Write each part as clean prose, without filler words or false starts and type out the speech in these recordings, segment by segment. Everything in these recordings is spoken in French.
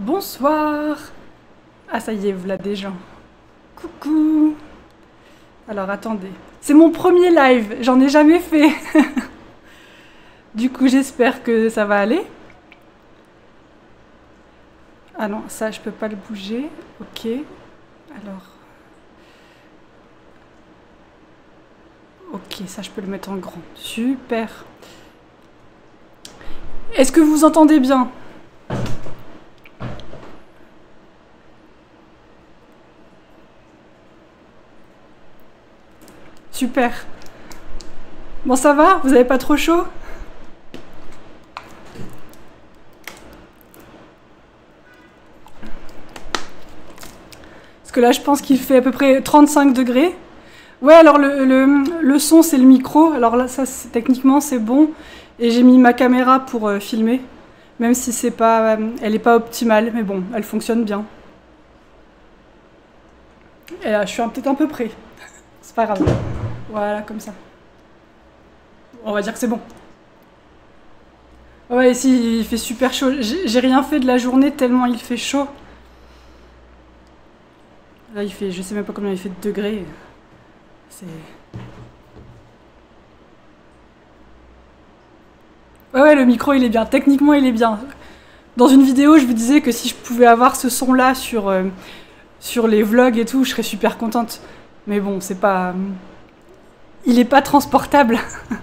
Bonsoir. Ah ça y est, voilà des gens. Coucou. Alors attendez. C'est mon premier live, j'en ai jamais fait. Du coup j'espère que ça va aller. Ah non, ça je peux pas le bouger. Ok. Alors. Ok, ça je peux le mettre en grand. Super. Est-ce que vous entendez bien ? Super. Bon, ça va? Vous avez pas trop chaud? Parce que là, je pense qu'il fait à peu près 35 degrés. Ouais, alors le son, c'est le micro. Alors là, ça, techniquement, c'est bon. Et j'ai mis ma caméra pour filmer. Même si c'est pas, elle n'est pas optimale. Mais bon, elle fonctionne bien. Et là, je suis peut-être un peu près. C'est pas grave. Voilà, comme ça. On va dire que c'est bon. Ouais, ici, il fait super chaud. J'ai rien fait de la journée tellement il fait chaud. Là, il fait, je sais même pas combien il fait de degrés. C'est... Ouais, le micro, il est bien. Techniquement, il est bien. Dans une vidéo, je vous disais que si je pouvais avoir ce son-là sur les vlogs et tout, je serais super contente. Mais bon, c'est pas... Il est pas transportable.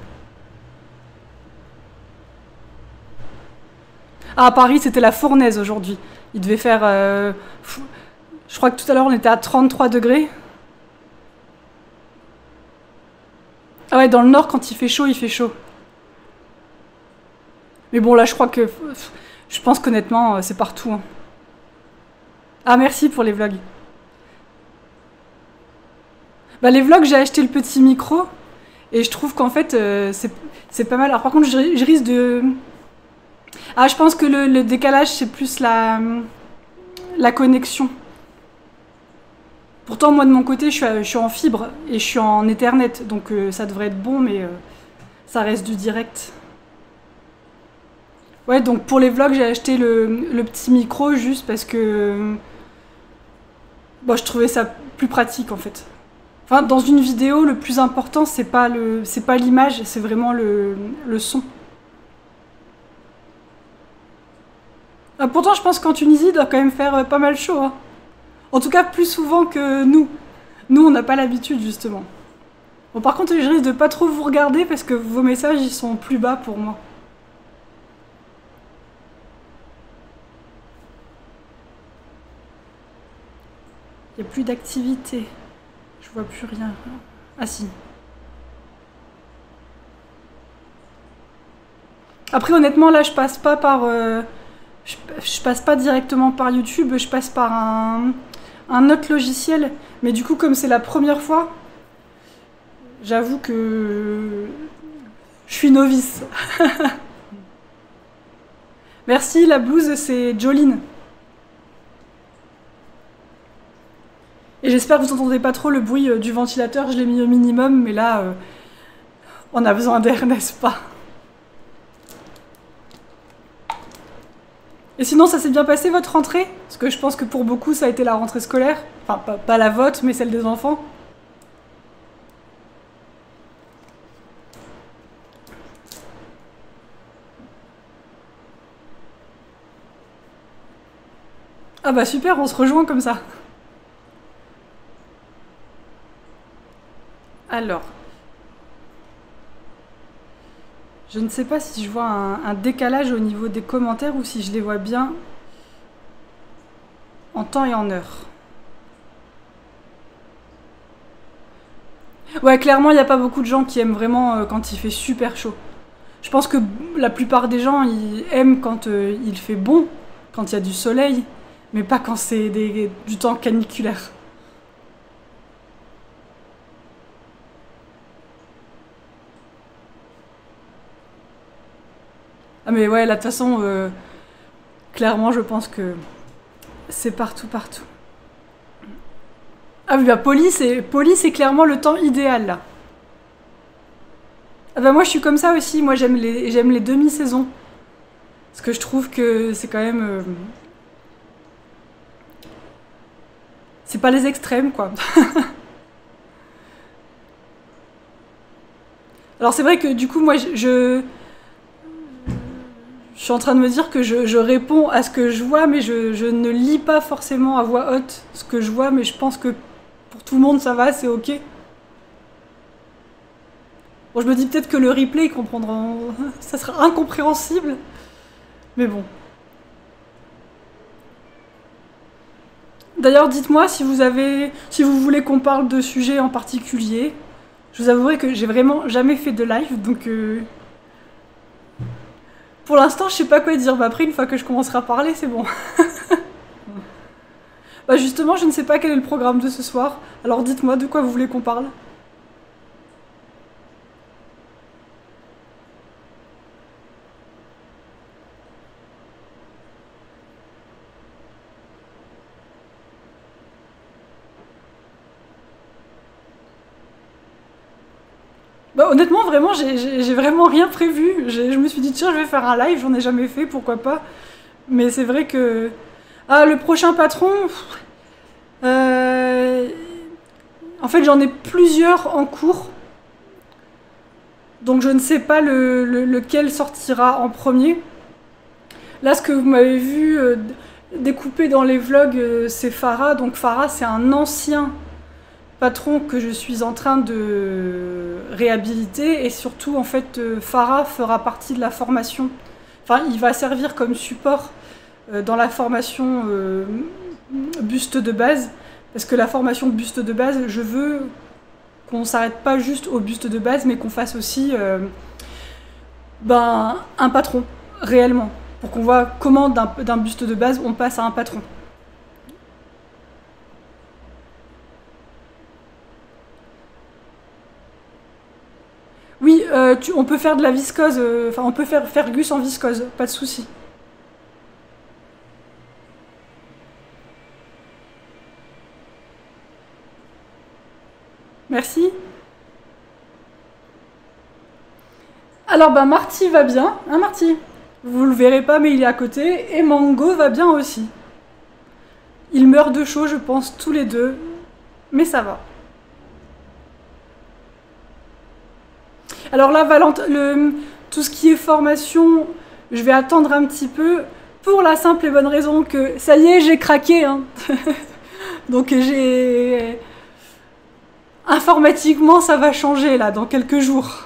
Ah, à Paris, c'était la fournaise aujourd'hui. Il devait faire... je crois que tout à l'heure, on était à 33 degrés. Ah ouais, dans le nord, quand il fait chaud, il fait chaud. Mais bon, là, je crois que... Je pense qu'honnêtement, c'est partout. Hein. Ah, merci pour les vlogs. Bah, les vlogs, j'ai acheté le petit micro. Et je trouve qu'en fait, c'est pas mal. Alors par contre, je risque de... Ah, je pense que le décalage, c'est plus la connexion. Pourtant, moi, de mon côté, je suis en fibre et je suis en Ethernet. Donc ça devrait être bon, mais ça reste du direct. Ouais, donc pour les vlogs, j'ai acheté le petit micro juste parce que... Bon, je trouvais ça plus pratique, en fait. Enfin, dans une vidéo, le plus important, c'est pas l'image, c'est vraiment le son. Ah, pourtant, je pense qu'en Tunisie, il doit quand même faire pas mal chaud. Hein. En tout cas, plus souvent que nous. Nous, on n'a pas l'habitude, justement. Bon, par contre, je risque de pas trop vous regarder parce que vos messages, ils sont plus bas pour moi. Il n'y a plus d'activité. Je vois plus rien. Ah si. Après, honnêtement, là, je passe pas par... je passe pas directement par YouTube, je passe par un autre logiciel. Mais du coup, comme c'est la première fois, j'avoue que je suis novice. Merci, la blouse, c'est Jolene. Et j'espère que vous n'entendez pas trop le bruit du ventilateur, je l'ai mis au minimum, mais là, on a besoin d'air, n'est-ce pas? Et sinon, ça s'est bien passé votre rentrée? Parce que je pense que pour beaucoup, ça a été la rentrée scolaire. Enfin, pas la vôtre, mais celle des enfants. Ah bah super, on se rejoint comme ça. Alors, je ne sais pas si je vois un décalage au niveau des commentaires ou si je les vois bien en temps et en heure. Ouais, clairement, il n'y a pas beaucoup de gens qui aiment vraiment quand il fait super chaud. Je pense que la plupart des gens ils aiment quand il fait bon, quand il y a du soleil, mais pas quand c'est du temps caniculaire. Ah mais ouais, là de toute façon, clairement je pense que c'est partout, partout. Ah oui, bah poli c'est clairement le temps idéal là. Ah bah moi je suis comme ça aussi, moi j'aime les demi-saisons. Parce que je trouve que c'est quand même... C'est pas les extrêmes, quoi. Alors c'est vrai que du coup, moi, je suis en train de me dire que je réponds à ce que je vois, mais je ne lis pas forcément à voix haute ce que je vois, mais je pense que pour tout le monde, ça va, c'est ok. Bon, je me dis peut-être que le replay, ils comprendront... ça sera incompréhensible, mais bon. D'ailleurs, dites-moi si vous voulez qu'on parle de sujets en particulier. Je vous avouerai que j'ai vraiment jamais fait de live, donc pour l'instant, je sais pas quoi dire. Bah, après, une fois que je commencerai à parler, c'est bon. Bah justement, je ne sais pas quel est le programme de ce soir. Alors dites-moi de quoi vous voulez qu'on parle. Bah honnêtement, vraiment, j'ai vraiment rien prévu. Je me suis dit, tiens, je vais faire un live, j'en ai jamais fait, pourquoi pas. Mais c'est vrai que... Ah, le prochain patron... Euh, En fait, j'en ai plusieurs en cours. Donc je ne sais pas lequel sortira en premier. Là, ce que vous m'avez vu découper dans les vlogs, c'est Farah. Donc Farah, c'est un ancien patron que je suis en train de réhabiliter. Et surtout, en fait, Farah fera partie de la formation. Enfin, il va servir comme support dans la formation buste de base. Parce que la formation buste de base, je veux qu'on ne s'arrête pas juste au buste de base, mais qu'on fasse aussi un patron, réellement. Pour qu'on voit comment d'un buste de base, on passe à un patron. Oui, on peut faire de la viscose, enfin on peut faire Fergus en viscose, pas de souci. Merci. Alors Marty va bien, hein Marty? Vous le verrez pas mais il est à côté, et Mango va bien aussi. Ils meurent de chaud je pense tous les deux, mais ça va. Alors là tout ce qui est formation, je vais attendre un petit peu, pour la simple et bonne raison que ça y est j'ai craqué hein. Donc j'ai... Informatiquement ça va changer là dans quelques jours.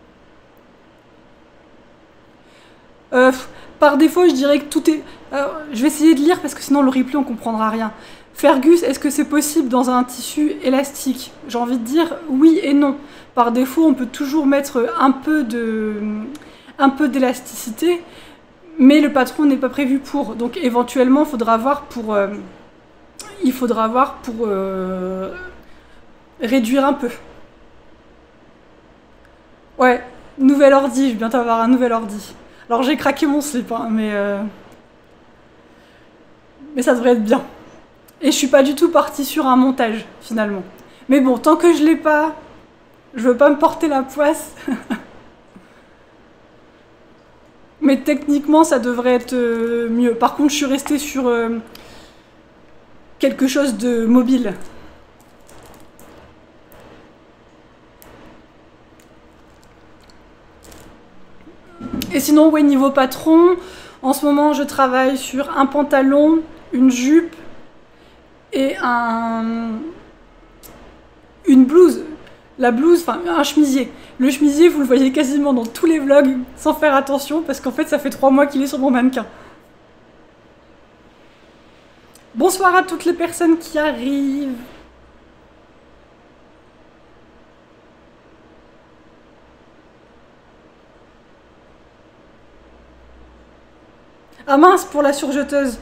Par défaut, je dirais que tout est... je vais essayer de lire parce que sinon le replay on comprendra rien. Fergus, est-ce que c'est possible dans un tissu élastique? J'ai envie de dire oui et non. Par défaut, on peut toujours mettre un peu d'élasticité, mais le patron n'est pas prévu pour. Donc éventuellement, il faudra voir pour réduire un peu. Ouais, nouvel ordi, je vais bientôt avoir un nouvel ordi. Alors j'ai craqué mon slip, hein, mais ça devrait être bien. Et je suis pas du tout partie sur un montage, finalement. Mais bon, tant que je l'ai pas, je veux pas me porter la poisse. Mais techniquement, ça devrait être mieux. Par contre, je suis restée sur quelque chose de mobile. Et sinon, ouais, niveau patron, en ce moment, je travaille sur un pantalon, une jupe et une blouse. La blouse, enfin un chemisier. Le chemisier, vous le voyez quasiment dans tous les vlogs, sans faire attention, parce qu'en fait, ça fait 3 mois qu'il est sur mon mannequin. Bonsoir à toutes les personnes qui arrivent. Ah mince, pour la surjeteuse.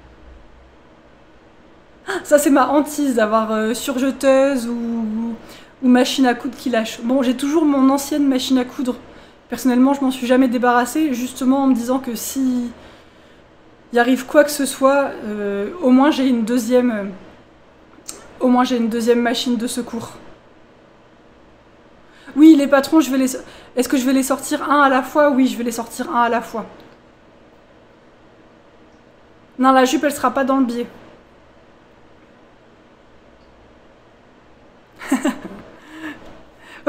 Ça, c'est ma hantise d'avoir surjeteuse ou machine à coudre qui lâche. Bon, j'ai toujours mon ancienne machine à coudre. Personnellement, je m'en suis jamais débarrassée, justement en me disant que si il arrive quoi que ce soit, au moins j'ai une deuxième machine de secours. Oui, les patrons, est-ce que je vais les sortir un à la fois? Oui, je vais les sortir un à la fois. Non, la jupe, elle sera pas dans le biais.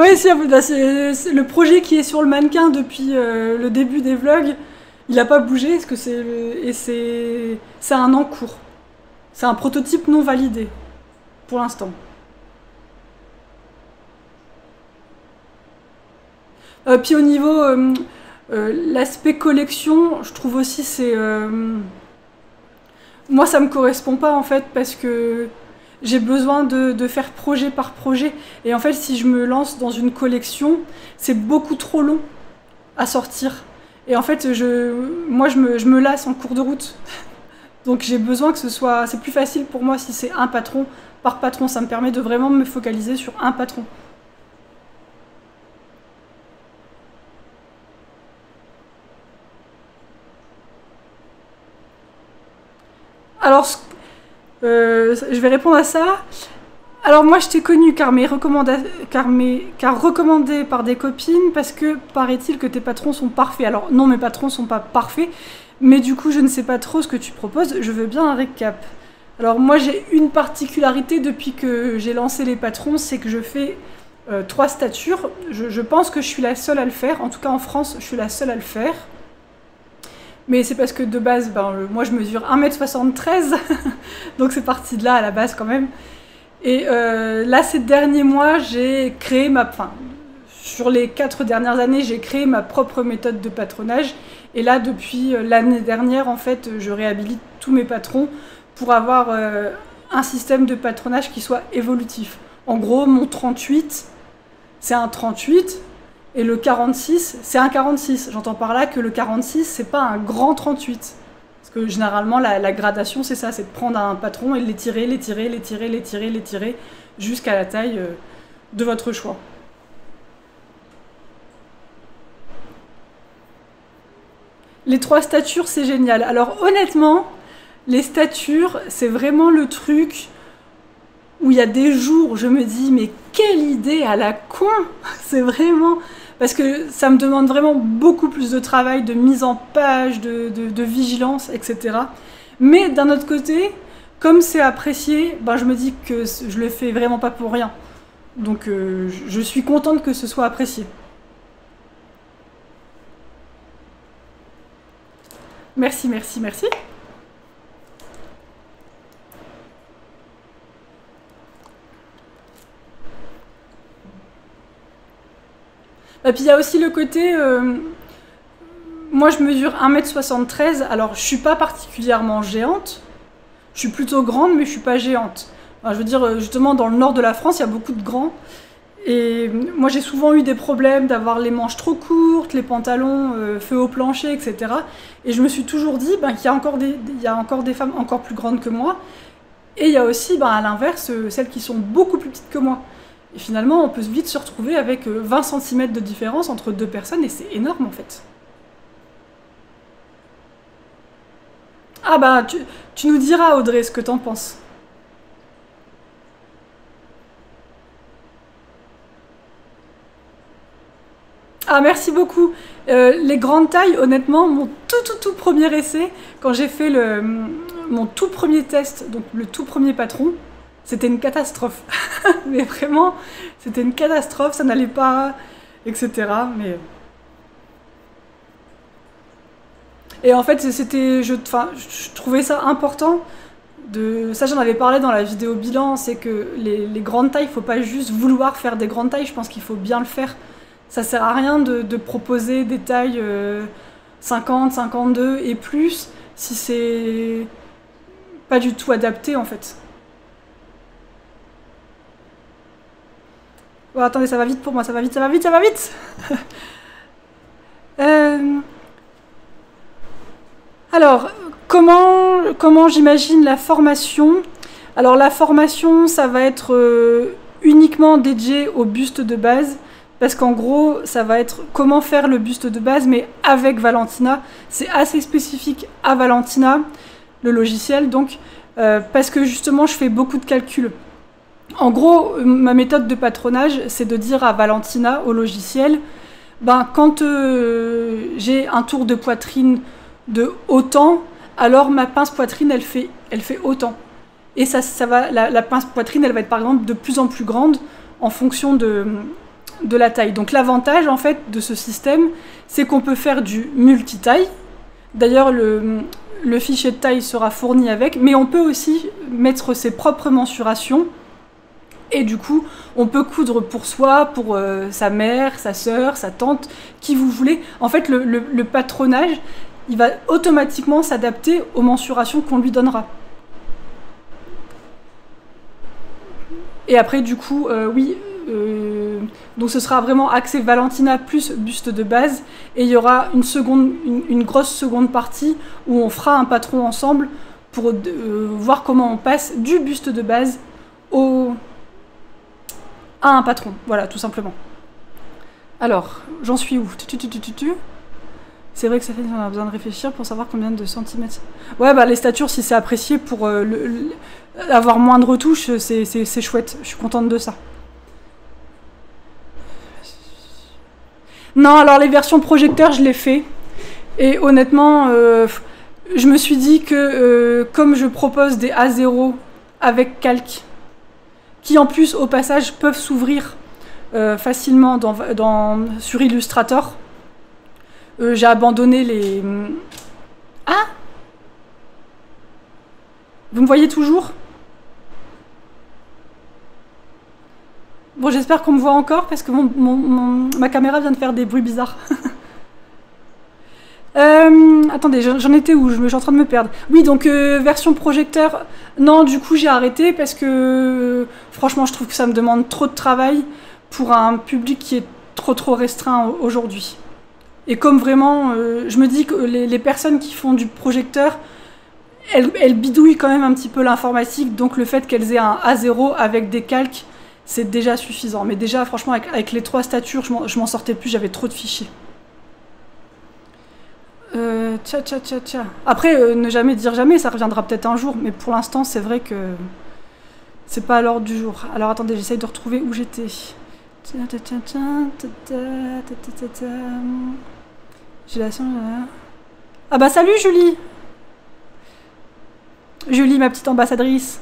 Ouais, c'est le projet qui est sur le mannequin depuis le début des vlogs. Il n'a pas bougé, parce que c'est un en cours. C'est un prototype non validé, pour l'instant. Puis au niveau l'aspect collection, je trouve aussi c'est moi ça me correspond pas en fait parce que j'ai besoin de faire projet par projet et en fait si je me lance dans une collection c'est beaucoup trop long à sortir et en fait moi je me lasse en cours de route donc j'ai besoin que c'est plus facile pour moi si c'est un patron par patron, ça me permet de vraiment me focaliser sur un patron. Alors, je vais répondre à ça. Alors moi je t'ai connu car recommandé par des copines parce que paraît-il que tes patrons sont parfaits. Alors non, mes patrons sont pas parfaits, mais du coup je ne sais pas trop ce que tu proposes, je veux bien un récap. Alors moi j'ai une particularité depuis que j'ai lancé les patrons, c'est que je fais 3 statures. Je pense que je suis la seule à le faire, en tout cas en France je suis la seule à le faire. Mais c'est parce que de base, moi je mesure 1m73, donc c'est parti de là à la base quand même. Et là, ces derniers mois, j'ai créé sur les 4 dernières années, j'ai créé ma propre méthode de patronage. Et là, depuis l'année dernière, en fait, je réhabilite tous mes patrons pour avoir un système de patronage qui soit évolutif. En gros, mon 38, c'est un 38. Et le 46, c'est un 46. J'entends par là que le 46, c'est pas un grand 38. Parce que généralement, la gradation, c'est ça, c'est de prendre un patron et de l'étirer, jusqu'à la taille de votre choix. Les 3 statures, c'est génial. Alors honnêtement, les statures, c'est vraiment le truc où il y a des jours où je me dis, mais quelle idée à la con! C'est vraiment... Parce que ça me demande vraiment beaucoup plus de travail, de mise en page, de vigilance, etc. Mais d'un autre côté, comme c'est apprécié, je me dis que je le fais vraiment pas pour rien. Donc je suis contente que ce soit apprécié. Merci, merci, merci. Et puis il y a aussi le côté, moi je mesure 1m73, alors je suis pas particulièrement géante, je suis plutôt grande mais je suis pas géante. Enfin, je veux dire, justement dans le nord de la France, il y a beaucoup de grands, et moi j'ai souvent eu des problèmes d'avoir les manches trop courtes, les pantalons faits au plancher, etc. Et je me suis toujours dit qu'il y a encore des femmes encore plus grandes que moi, et il y a aussi à l'inverse celles qui sont beaucoup plus petites que moi. Et finalement, on peut vite se retrouver avec 20 cm de différence entre 2 personnes, et c'est énorme en fait. Ah tu nous diras Audrey ce que t'en penses. Ah merci beaucoup. Les grandes tailles, honnêtement, mon tout premier essai, quand j'ai fait mon tout premier test, donc le tout premier patron, c'était une catastrophe. Mais vraiment, c'était une catastrophe, ça n'allait pas, etc. Mais... Et en fait, je trouvais ça important. Ça, j'en avais parlé dans la vidéo bilan, c'est que les grandes tailles, il ne faut pas juste vouloir faire des grandes tailles, je pense qu'il faut bien le faire. Ça sert à rien de proposer des tailles 50, 52 et plus, si c'est pas du tout adapté en fait. Oh, attendez, ça va vite pour moi, ça va vite, ça va vite, ça va vite. Alors, comment j'imagine la formation? Alors la formation, ça va être uniquement dédié au buste de base, parce qu'en gros, ça va être comment faire le buste de base, mais avec Valentina. C'est assez spécifique à Valentina, le logiciel, donc, parce que justement, je fais beaucoup de calculs. En gros, ma méthode de patronage, c'est de dire à Valentina, au logiciel, quand j'ai un tour de poitrine de autant, alors ma pince poitrine, elle fait autant. Et ça va, la pince poitrine, elle va être par exemple de plus en plus grande en fonction de de la taille. Donc l'avantage en fait de ce système, c'est qu'on peut faire du multi-taille. D'ailleurs, le fichier de taille sera fourni avec, mais on peut aussi mettre ses propres mensurations. Et du coup, on peut coudre pour soi, pour sa mère, sa sœur, sa tante, qui vous voulez. En fait, le patronage, il va automatiquement s'adapter aux mensurations qu'on lui donnera. Et après, du coup, oui, donc ce sera vraiment axé Valentina plus buste de base. Et il y aura une grosse seconde partie où on fera un patron ensemble pour voir comment on passe du buste de base à un patron. Voilà, tout simplement. Alors, j'en suis où? C'est vrai que ça fait qu'on a besoin de réfléchir pour savoir combien de centimètres. Ouais, bah les statures, si c'est apprécié pour avoir moins de retouches, c'est chouette. Je suis contente de ça. Non, alors les versions projecteurs, je l'ai fait. Et honnêtement, je me suis dit que comme je propose des A0 avec calque, qui en plus, au passage, peuvent s'ouvrir facilement sur Illustrator, j'ai abandonné les... Ah! Vous me voyez toujours? Bon, j'espère qu'on me voit encore, parce que ma caméra vient de faire des bruits bizarres. Attendez, j'en étais où? Je suis en train de me perdre. Oui, donc version projecteur, non, du coup j'ai arrêté, parce que franchement, je trouve que ça me demande trop de travail pour un public qui est trop restreint aujourd'hui. Et comme vraiment, je me dis que les personnes qui font du projecteur, elles bidouillent quand même un petit peu l'informatique, donc le fait qu'elles aient un A0 avec des calques, c'est déjà suffisant. Mais déjà, franchement, avec les 3 statures, je m'en sortais plus, j'avais trop de fichiers. Tcha. Après, ne jamais dire jamais, ça reviendra peut-être un jour, mais pour l'instant, c'est vrai que c'est pas à l'ordre du jour. Alors attendez, j'essaye de retrouver où j'étais. J'ai la... Ah bah salut Julie! Julie, ma petite ambassadrice.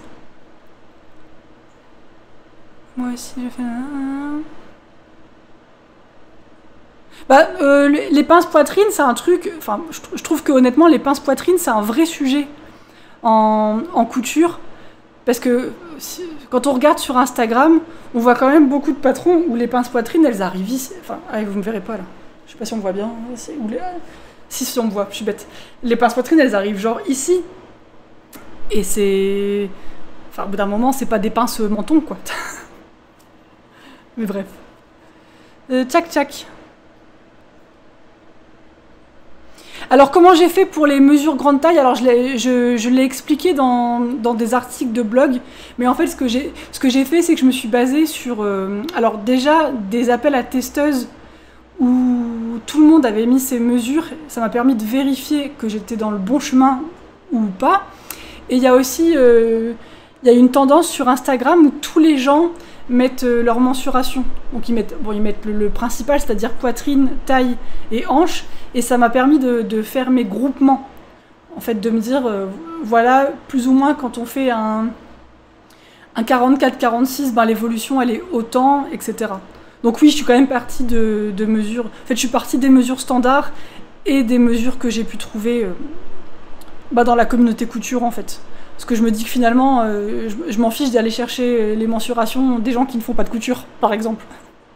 Moi aussi, je fais... Bah, les pinces poitrine, c'est un truc... Enfin, je trouve que honnêtement, les pinces poitrine, c'est un vrai sujet en couture. Parce que quand on regarde sur Instagram, on voit quand même beaucoup de patrons où les pinces poitrine, elles arrivent ici. Enfin, allez, vous me verrez pas là. Je sais pas si on me voit bien. Si on me voit, je suis bête. Les pinces poitrine, elles arrivent genre ici. Et c'est... Enfin, au bout d'un moment, c'est pas des pinces menton, quoi. Mais bref. Tchac. Alors, comment j'ai fait pour les mesures grande taille? Alors, je l'ai expliqué dans des articles de blog. Mais en fait, ce que j'ai fait, c'est que je me suis basée sur... alors, déjà, des appels à testeuses où tout le monde avait mis ses mesures. Ça m'a permis de vérifier que j'étais dans le bon chemin ou pas. Et il y a aussi il y a une tendance sur Instagram où tous les gens mettent leur mensuration. Donc ils mettent le principal, c'est-à-dire poitrine, taille et hanche. Et ça m'a permis de faire mes groupements. En fait, de me dire, voilà, plus ou moins quand on fait un 44-46, ben, l'évolution elle est autant, etc. Donc oui, je suis quand même partie de mesures... En fait, je suis partie des mesures standards et des mesures que j'ai pu trouver dans la communauté couture, en fait. Parce que je me dis que finalement, je m'en fiche d'aller chercher les mensurations des gens qui ne font pas de couture, par exemple.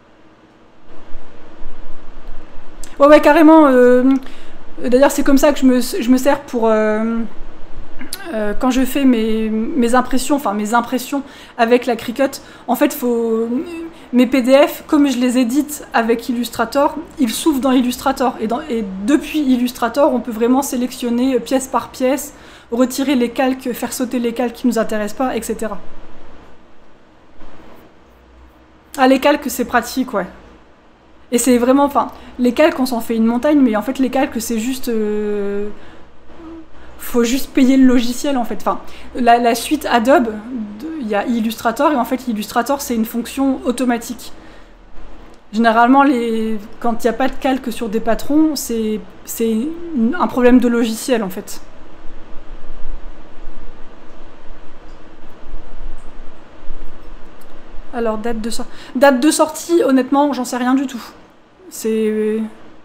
Ouais, carrément. D'ailleurs, c'est comme ça que je me sers pour... quand je fais mes impressions avec la Cricut, en fait, mes PDF, comme je les édite avec Illustrator, ils s'ouvrent dans Illustrator. Et depuis Illustrator, on peut vraiment sélectionner pièce par pièce, retirer les calques, faire sauter les calques qui ne nous intéressent pas, etc. Ah, les calques, c'est pratique, ouais. Et c'est vraiment... Enfin, les calques, on s'en fait une montagne, mais en fait, les calques, c'est juste... faut juste payer le logiciel, en fait. Enfin, la suite Adobe, il y a Illustrator, et en fait, Illustrator, c'est une fonction automatique. Généralement, quand il n'y a pas de calque sur des patrons, c'est un problème de logiciel, en fait. Alors, date de sortie, honnêtement, j'en sais rien du tout. C'est...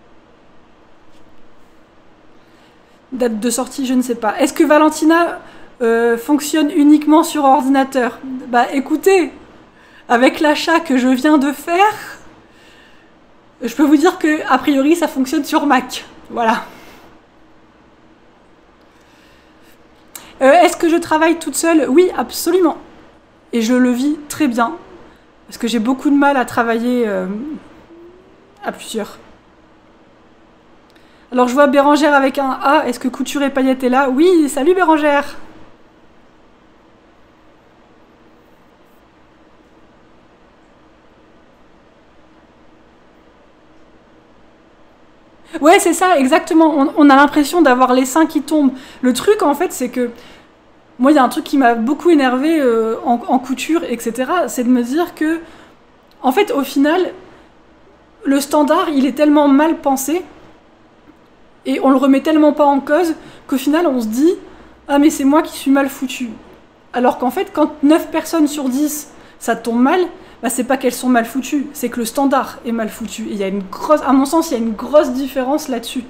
Date de sortie, je ne sais pas. Est-ce que Valentina fonctionne uniquement sur ordinateur? Bah écoutez, avec l'achat que je viens de faire, je peux vous dire que a priori ça fonctionne sur Mac. Voilà. Est-ce que je travaille toute seule? Oui, absolument. Et je le vis très bien. Parce que j'ai beaucoup de mal à travailler à plusieurs. Alors je vois Bérangère avec un A. Est-ce que Couture et Paillettes est là? Oui, salut Bérangère. Ouais, c'est ça, exactement. On a l'impression d'avoir les seins qui tombent. Le truc, en fait, c'est que moi, il y a un truc qui m'a beaucoup énervé en couture, etc. C'est de me dire que, en fait, au final, le standard, il est tellement mal pensé et on le remet tellement pas en cause qu'au final, on se dit ah, mais c'est moi qui suis mal foutu. Alors qu'en fait, quand 9 personnes sur 10 ça tombe mal, bah, c'est pas qu'elles sont mal foutues, c'est que le standard est mal foutu. Et il y a une grosse, à mon sens, il y a une grosse différence là-dessus.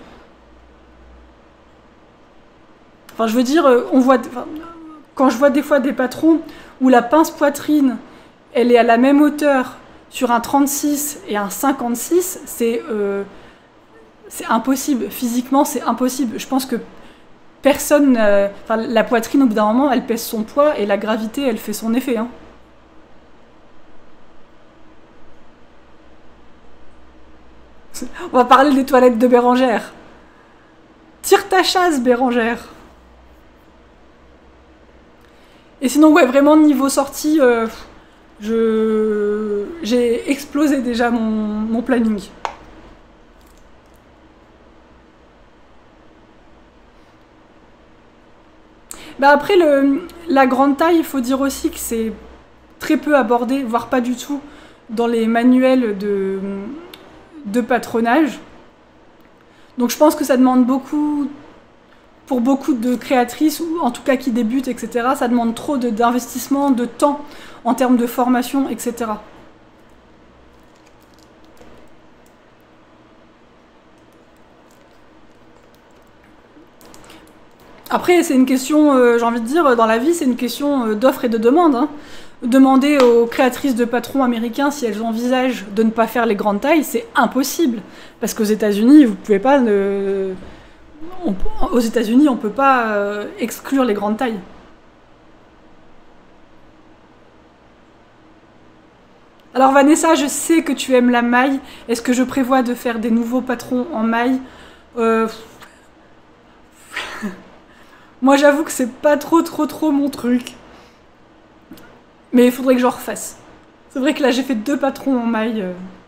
Enfin, je veux dire, on voit, enfin, quand je vois des fois des patrons où la pince poitrine, elle est à la même hauteur sur un 36 et un 56, c'est impossible. Physiquement, c'est impossible. Je pense que personne... enfin, la poitrine, au bout d'un moment, elle pèse son poids et la gravité, elle fait son effet. Hein. On va parler des toilettes de Bérangère. Tire ta chasse, Bérangère. Et sinon, ouais, vraiment, niveau sortie, j'ai explosé déjà mon planning. Bah après, la grande taille, il faut dire aussi que c'est très peu abordé, voire pas du tout, dans les manuels de patronage. Donc je pense que ça demande beaucoup, pour beaucoup de créatrices, ou en tout cas qui débutent, etc., ça demande trop d'investissement, de temps en termes de formation, etc. Après, c'est une question, j'ai envie de dire, dans la vie, c'est une question d'offre et de demande. Hein. Demander aux créatrices de patrons américains si elles envisagent de ne pas faire les grandes tailles, c'est impossible. Parce qu'aux États-Unis, vous pouvez pas... aux États-Unis, on peut pas exclure les grandes tailles. Alors Vanessa, je sais que tu aimes la maille. Est-ce que je prévois de faire des nouveaux patrons en maille? Moi, j'avoue que c'est pas trop mon truc. Mais il faudrait que j'en refasse. C'est vrai que là, j'ai fait 2 patrons en maille.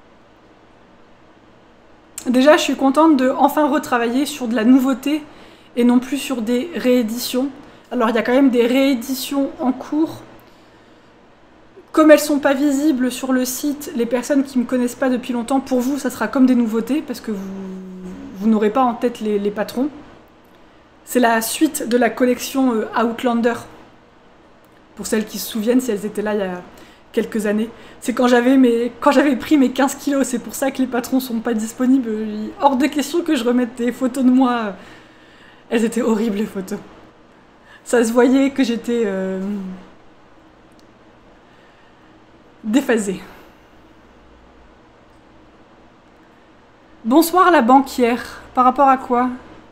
Déjà, je suis contente de enfin retravailler sur de la nouveauté et non plus sur des rééditions. Alors, il y a quand même des rééditions en cours. Comme elles sont pas visibles sur le site, les personnes qui me connaissent pas depuis longtemps, pour vous, ça sera comme des nouveautés parce que vous n'aurez pas en tête les patrons. C'est la suite de la collection Outlander. Pour celles qui se souviennent, si elles étaient là il y a quelques années. C'est quand j'avais pris mes 15 kilos, c'est pour ça que les patrons sont pas disponibles. Hors de question que je remette des photos de moi. Elles étaient horribles, les photos. Ça se voyait que j'étais déphasée. Bonsoir la banquière. Par rapport à quoi ?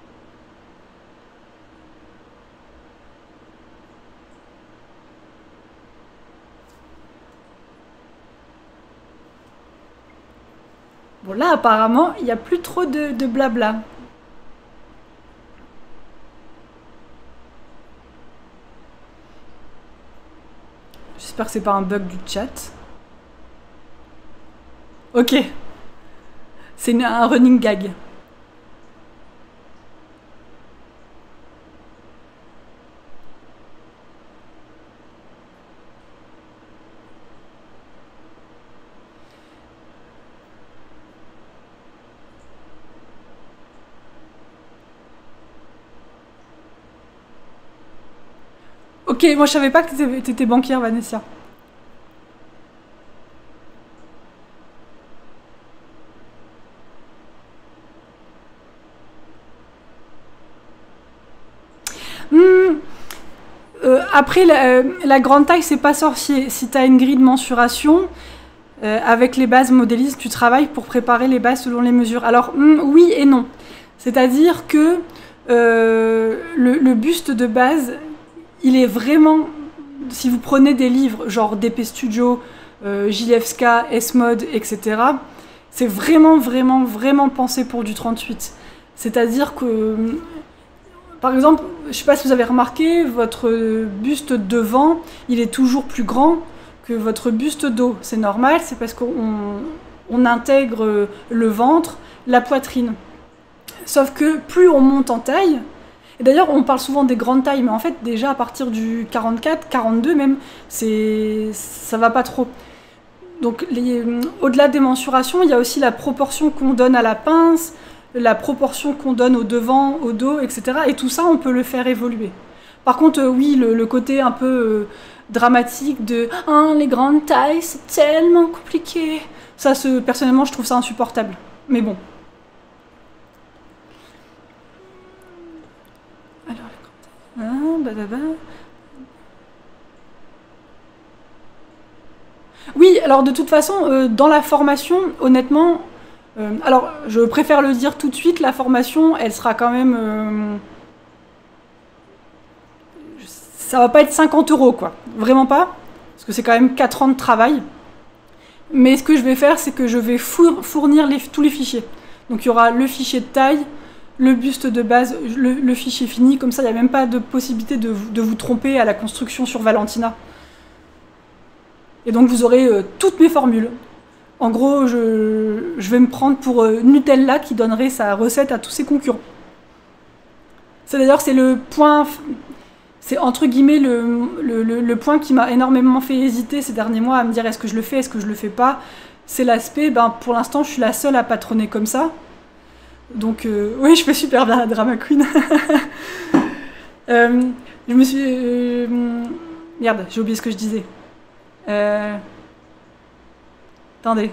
Bon là apparemment il n'y a plus trop de blabla. J'espère que c'est pas un bug du chat. Ok. C'est un running gag. Ok, moi je savais pas que t'étais banquière, Vanessa. Après, la grande taille, c'est pas sorcier. Si tu as une grille de mensuration, avec les bases modélistes, tu travailles pour préparer les bases selon les mesures. Alors, oui et non. C'est-à-dire que le buste de base, il est vraiment... Si vous prenez des livres, genre DP Studio, Gilevska, S-Mode, etc., c'est vraiment, vraiment, vraiment pensé pour du 38. C'est-à-dire que... Par exemple, je ne sais pas si vous avez remarqué, votre buste devant, il est toujours plus grand que votre buste dos. C'est normal, c'est parce qu'on intègre le ventre, la poitrine. Sauf que plus on monte en taille, et d'ailleurs on parle souvent des grandes tailles, mais en fait déjà à partir du 44, 42 même, ça va pas trop. Donc au-delà des mensurations, il y a aussi la proportion qu'on donne à la pince, la proportion qu'on donne au devant, au dos, etc. Et tout ça, on peut le faire évoluer. Par contre, oui, le côté un peu dramatique de « les grandes tailles, c'est tellement compliqué », ça, personnellement, je trouve ça insupportable. Mais bon. Alors, oui, alors de toute façon, dans la formation, honnêtement... alors, je préfère le dire tout de suite, la formation, elle sera quand même... ça va pas être 50 €, quoi. Vraiment pas. Parce que c'est quand même 4 ans de travail. Mais ce que je vais faire, c'est que je vais fournir tous les fichiers. Donc il y aura le fichier de taille, le buste de base, le fichier fini. Comme ça, il n'y a même pas de possibilité de vous tromper à la construction sur Valentina. Et donc vous aurez toutes mes formules. En gros, je vais me prendre pour Nutella qui donnerait sa recette à tous ses concurrents. C'est d'ailleurs, c'est le point, c'est entre guillemets le point qui m'a énormément fait hésiter ces derniers mois à me dire est-ce que je le fais, est-ce que je le fais pas. C'est l'aspect, pour l'instant, je suis la seule à patronner comme ça. Donc, oui, je fais super bien la drama queen. Je me suis... merde, j'ai oublié ce que je disais. Attendez.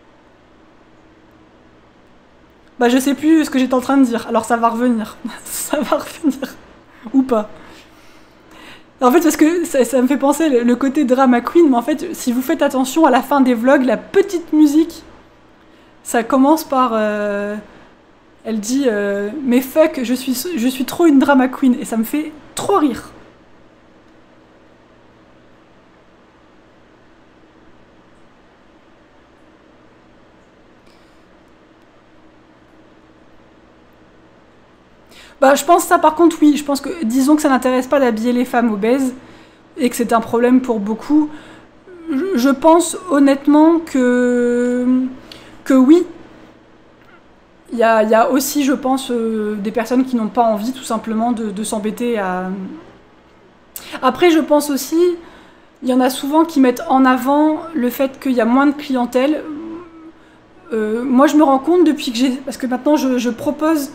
Je sais plus ce que j'étais en train de dire, alors ça va revenir. Ça va revenir. Ou pas. En fait, parce que ça me fait penser le côté drama queen, mais en fait, si vous faites attention à la fin des vlogs, la petite musique, ça commence par... elle dit mais fuck, je suis trop une drama queen, et ça me fait trop rire. Je pense ça par contre oui, je pense que disons que ça n'intéresse pas d'habiller les femmes obèses et que c'est un problème pour beaucoup. Je pense honnêtement que oui. Il y a aussi, je pense, des personnes qui n'ont pas envie tout simplement de s'embêter à... Après je pense aussi, il y en a souvent qui mettent en avant le fait qu'il y a moins de clientèle. Moi je me rends compte depuis que j'ai... Parce que maintenant je propose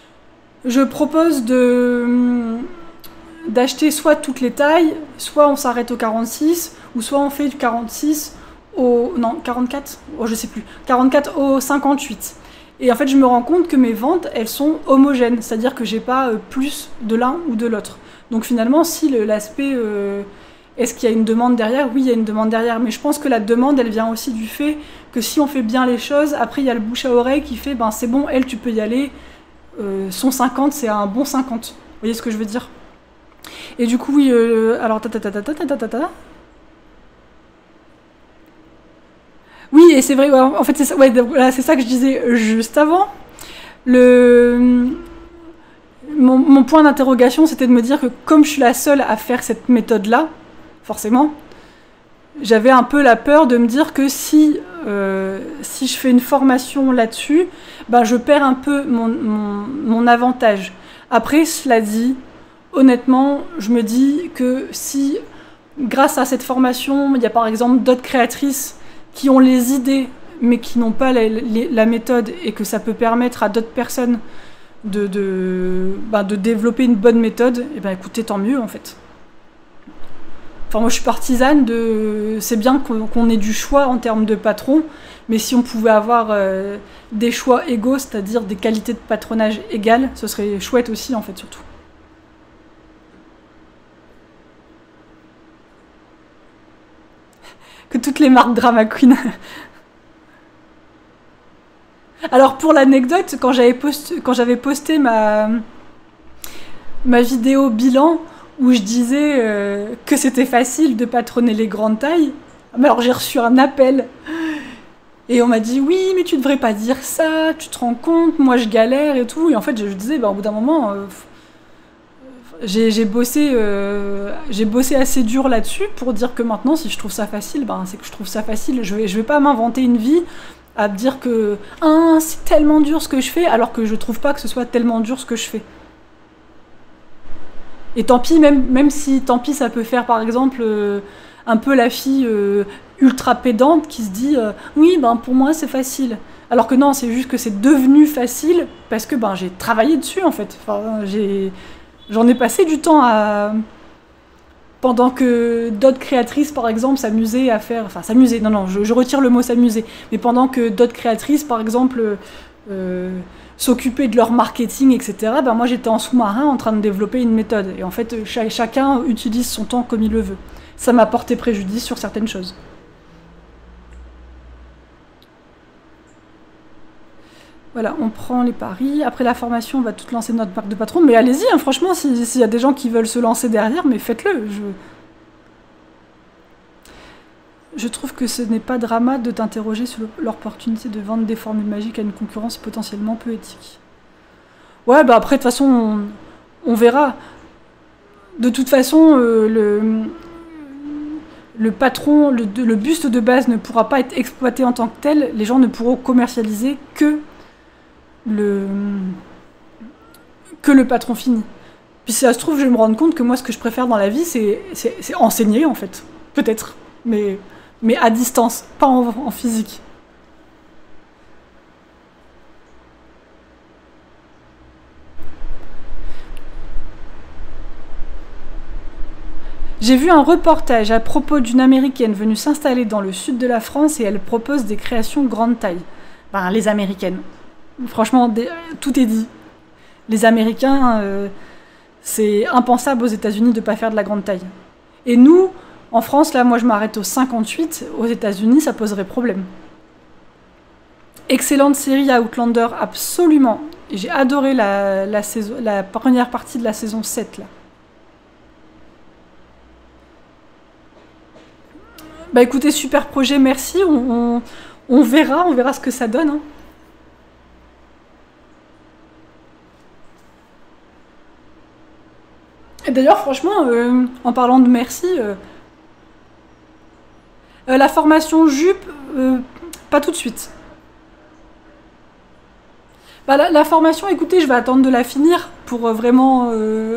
d'acheter soit toutes les tailles, soit on s'arrête au 46, ou soit on fait du 46 au... Non, 44 oh, je sais plus. 44 au 58. Et en fait, je me rends compte que mes ventes, elles sont homogènes. C'est-à-dire que j'ai pas plus de l'un ou de l'autre. Donc finalement, si l'aspect... est-ce qu'il y a une demande derrière? Oui, il y a une demande derrière. Mais je pense que la demande, elle vient aussi du fait que si on fait bien les choses, après, il y a le bouche à oreille qui fait, c'est bon, elle, tu peux y aller. Son 50, c'est un bon 50. Vous voyez ce que je veux dire? Et du coup, oui, alors... Oui, et c'est vrai, ouais, en fait, c'est ça, ouais, voilà, c'est ça que je disais juste avant. Mon point d'interrogation, c'était de me dire que comme je suis la seule à faire cette méthode-là, forcément, j'avais un peu la peur de me dire que si je fais une formation là-dessus, je perds un peu mon avantage. Après, cela dit, honnêtement, je me dis que si, grâce à cette formation, il y a par exemple d'autres créatrices qui ont les idées, mais qui n'ont pas la méthode, et que ça peut permettre à d'autres personnes de développer une bonne méthode, et écoutez, tant mieux en fait. Enfin, moi je suis partisane de... C'est bien qu'on ait du choix en termes de patron, mais si on pouvait avoir des choix égaux, c'est-à-dire des qualités de patronage égales, ce serait chouette aussi en fait, surtout. que toutes les marques drama queen. Alors pour l'anecdote, quand j'avais posté ma vidéo bilan où je disais que c'était facile de patronner les grandes tailles, alors j'ai reçu un appel et on m'a dit oui mais tu devrais pas dire ça, tu te rends compte, moi je galère et tout. Et en fait je disais bah, au bout d'un moment j'ai bossé assez dur là-dessus pour dire que maintenant si je trouve ça facile, ben, c'est que je trouve ça facile. Je vais pas m'inventer une vie à me dire que ah, c'est tellement dur ce que je fais alors que je trouve pas que ce soit tellement dur ce que je fais. Et tant pis, même si tant pis ça peut faire par exemple un peu la fille ultra pédante qui se dit oui ben pour moi c'est facile. Alors que non, c'est juste que c'est devenu facile parce que ben j'ai travaillé dessus en fait. Enfin, j'en ai passé du temps à... Pendant que d'autres créatrices, par exemple, s'amusaient à faire... Enfin, s'amuser, non, je retire le mot s'amuser. Mais pendant que d'autres créatrices, par exemple, s'occupaient de leur marketing, etc., ben moi, j'étais en sous-marin en train de développer une méthode. Et en fait, chacun utilise son temps comme il le veut. Ça m'a porté préjudice sur certaines choses. Voilà, on prend les paris. Après la formation, on va tout lancer notre marque de patron. Mais allez-y, hein, franchement, s'il y a des gens qui veulent se lancer derrière, mais faites-le. Je trouve que ce n'est pas drama de t'interroger sur l'opportunité de vendre des formules magiques à une concurrence potentiellement peu éthique. Ouais, bah après, de toute façon, on verra. De toute façon, le patron, le buste de base ne pourra pas être exploité en tant que tel. Les gens ne pourront commercialiser que le patron fini. Puis si ça se trouve, je vais me rendre compte que moi, ce que je préfère dans la vie, c'est enseigner, en fait. Peut-être. Mais à distance, pas en physique. J'ai vu un reportage à propos d'une Américaine venue s'installer dans le sud de la France et elle propose des créations grande taille. Ben, les Américaines. Franchement, tout est dit. Les Américains, c'est impensable aux États-Unis de ne pas faire de la grande taille. Et nous, en France, là, moi je m'arrête au 58. Aux États-Unis, ça poserait problème. Excellente série Outlander, absolument. J'ai adoré la première partie de la saison 7, là. Bah écoutez, super projet, merci. On verra ce que ça donne. Hein. Et d'ailleurs, franchement, en parlant de merci, la formation jupe, pas tout de suite. Bah, la formation, écoutez, je vais attendre de la finir pour vraiment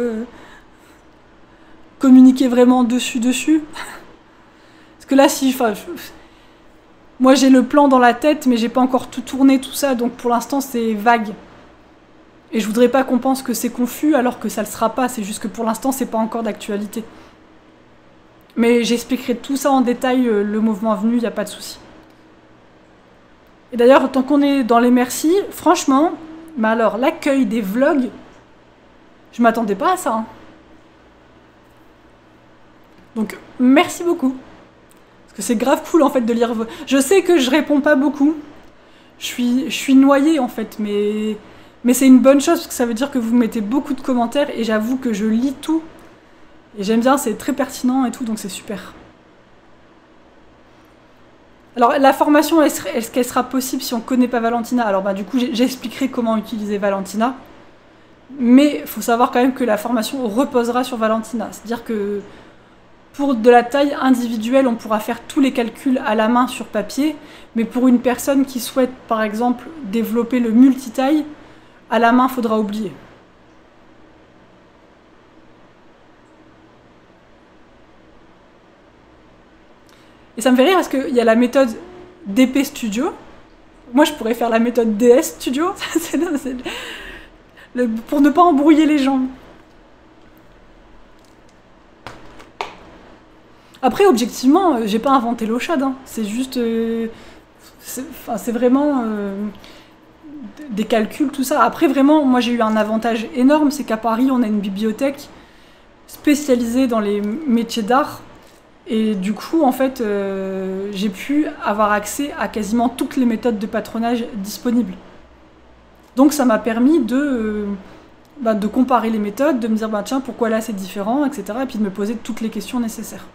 communiquer vraiment dessus. Parce que là, moi j'ai le plan dans la tête, mais j'ai pas encore tout tourné, tout ça, donc pour l'instant c'est vague. Et je voudrais pas qu'on pense que c'est confus alors que ça le sera pas, c'est juste que pour l'instant c'est pas encore d'actualité. Mais j'expliquerai tout ça en détail le mouvement venu, y a pas de souci. Et d'ailleurs, tant qu'on est dans les merci, franchement, mais alors l'accueil des vlogs, je m'attendais pas à ça. Hein. Donc merci beaucoup. Parce que c'est grave cool en fait de lire. Je sais que je réponds pas beaucoup. Je suis noyée en fait, mais c'est une bonne chose parce que ça veut dire que vous mettez beaucoup de commentaires et j'avoue que je lis tout. Et j'aime bien, c'est très pertinent et tout, donc c'est super. Alors la formation, est-ce qu'elle sera possible si on connaît pas Valentina? Alors bah du coup j'expliquerai comment utiliser Valentina. Mais il faut savoir quand même que la formation reposera sur Valentina. C'est-à-dire que pour de la taille individuelle, on pourra faire tous les calculs à la main sur papier, mais pour une personne qui souhaite, par exemple, développer le multitaille, à la main, il faudra oublier. Et ça me fait rire parce qu'il y a la méthode DP Studio. Moi, je pourrais faire la méthode DS Studio, pour ne pas embrouiller les gens. Après, objectivement, j'ai pas inventé l'eau chaude, hein. C'est juste... c'est vraiment des calculs, tout ça. Après, vraiment, moi j'ai eu un avantage énorme, c'est qu'à Paris, on a une bibliothèque spécialisée dans les métiers d'art. Et du coup, en fait, j'ai pu avoir accès à quasiment toutes les méthodes de patronage disponibles. Donc ça m'a permis de comparer les méthodes, de me dire, tiens, pourquoi là c'est différent, etc. Et puis de me poser toutes les questions nécessaires.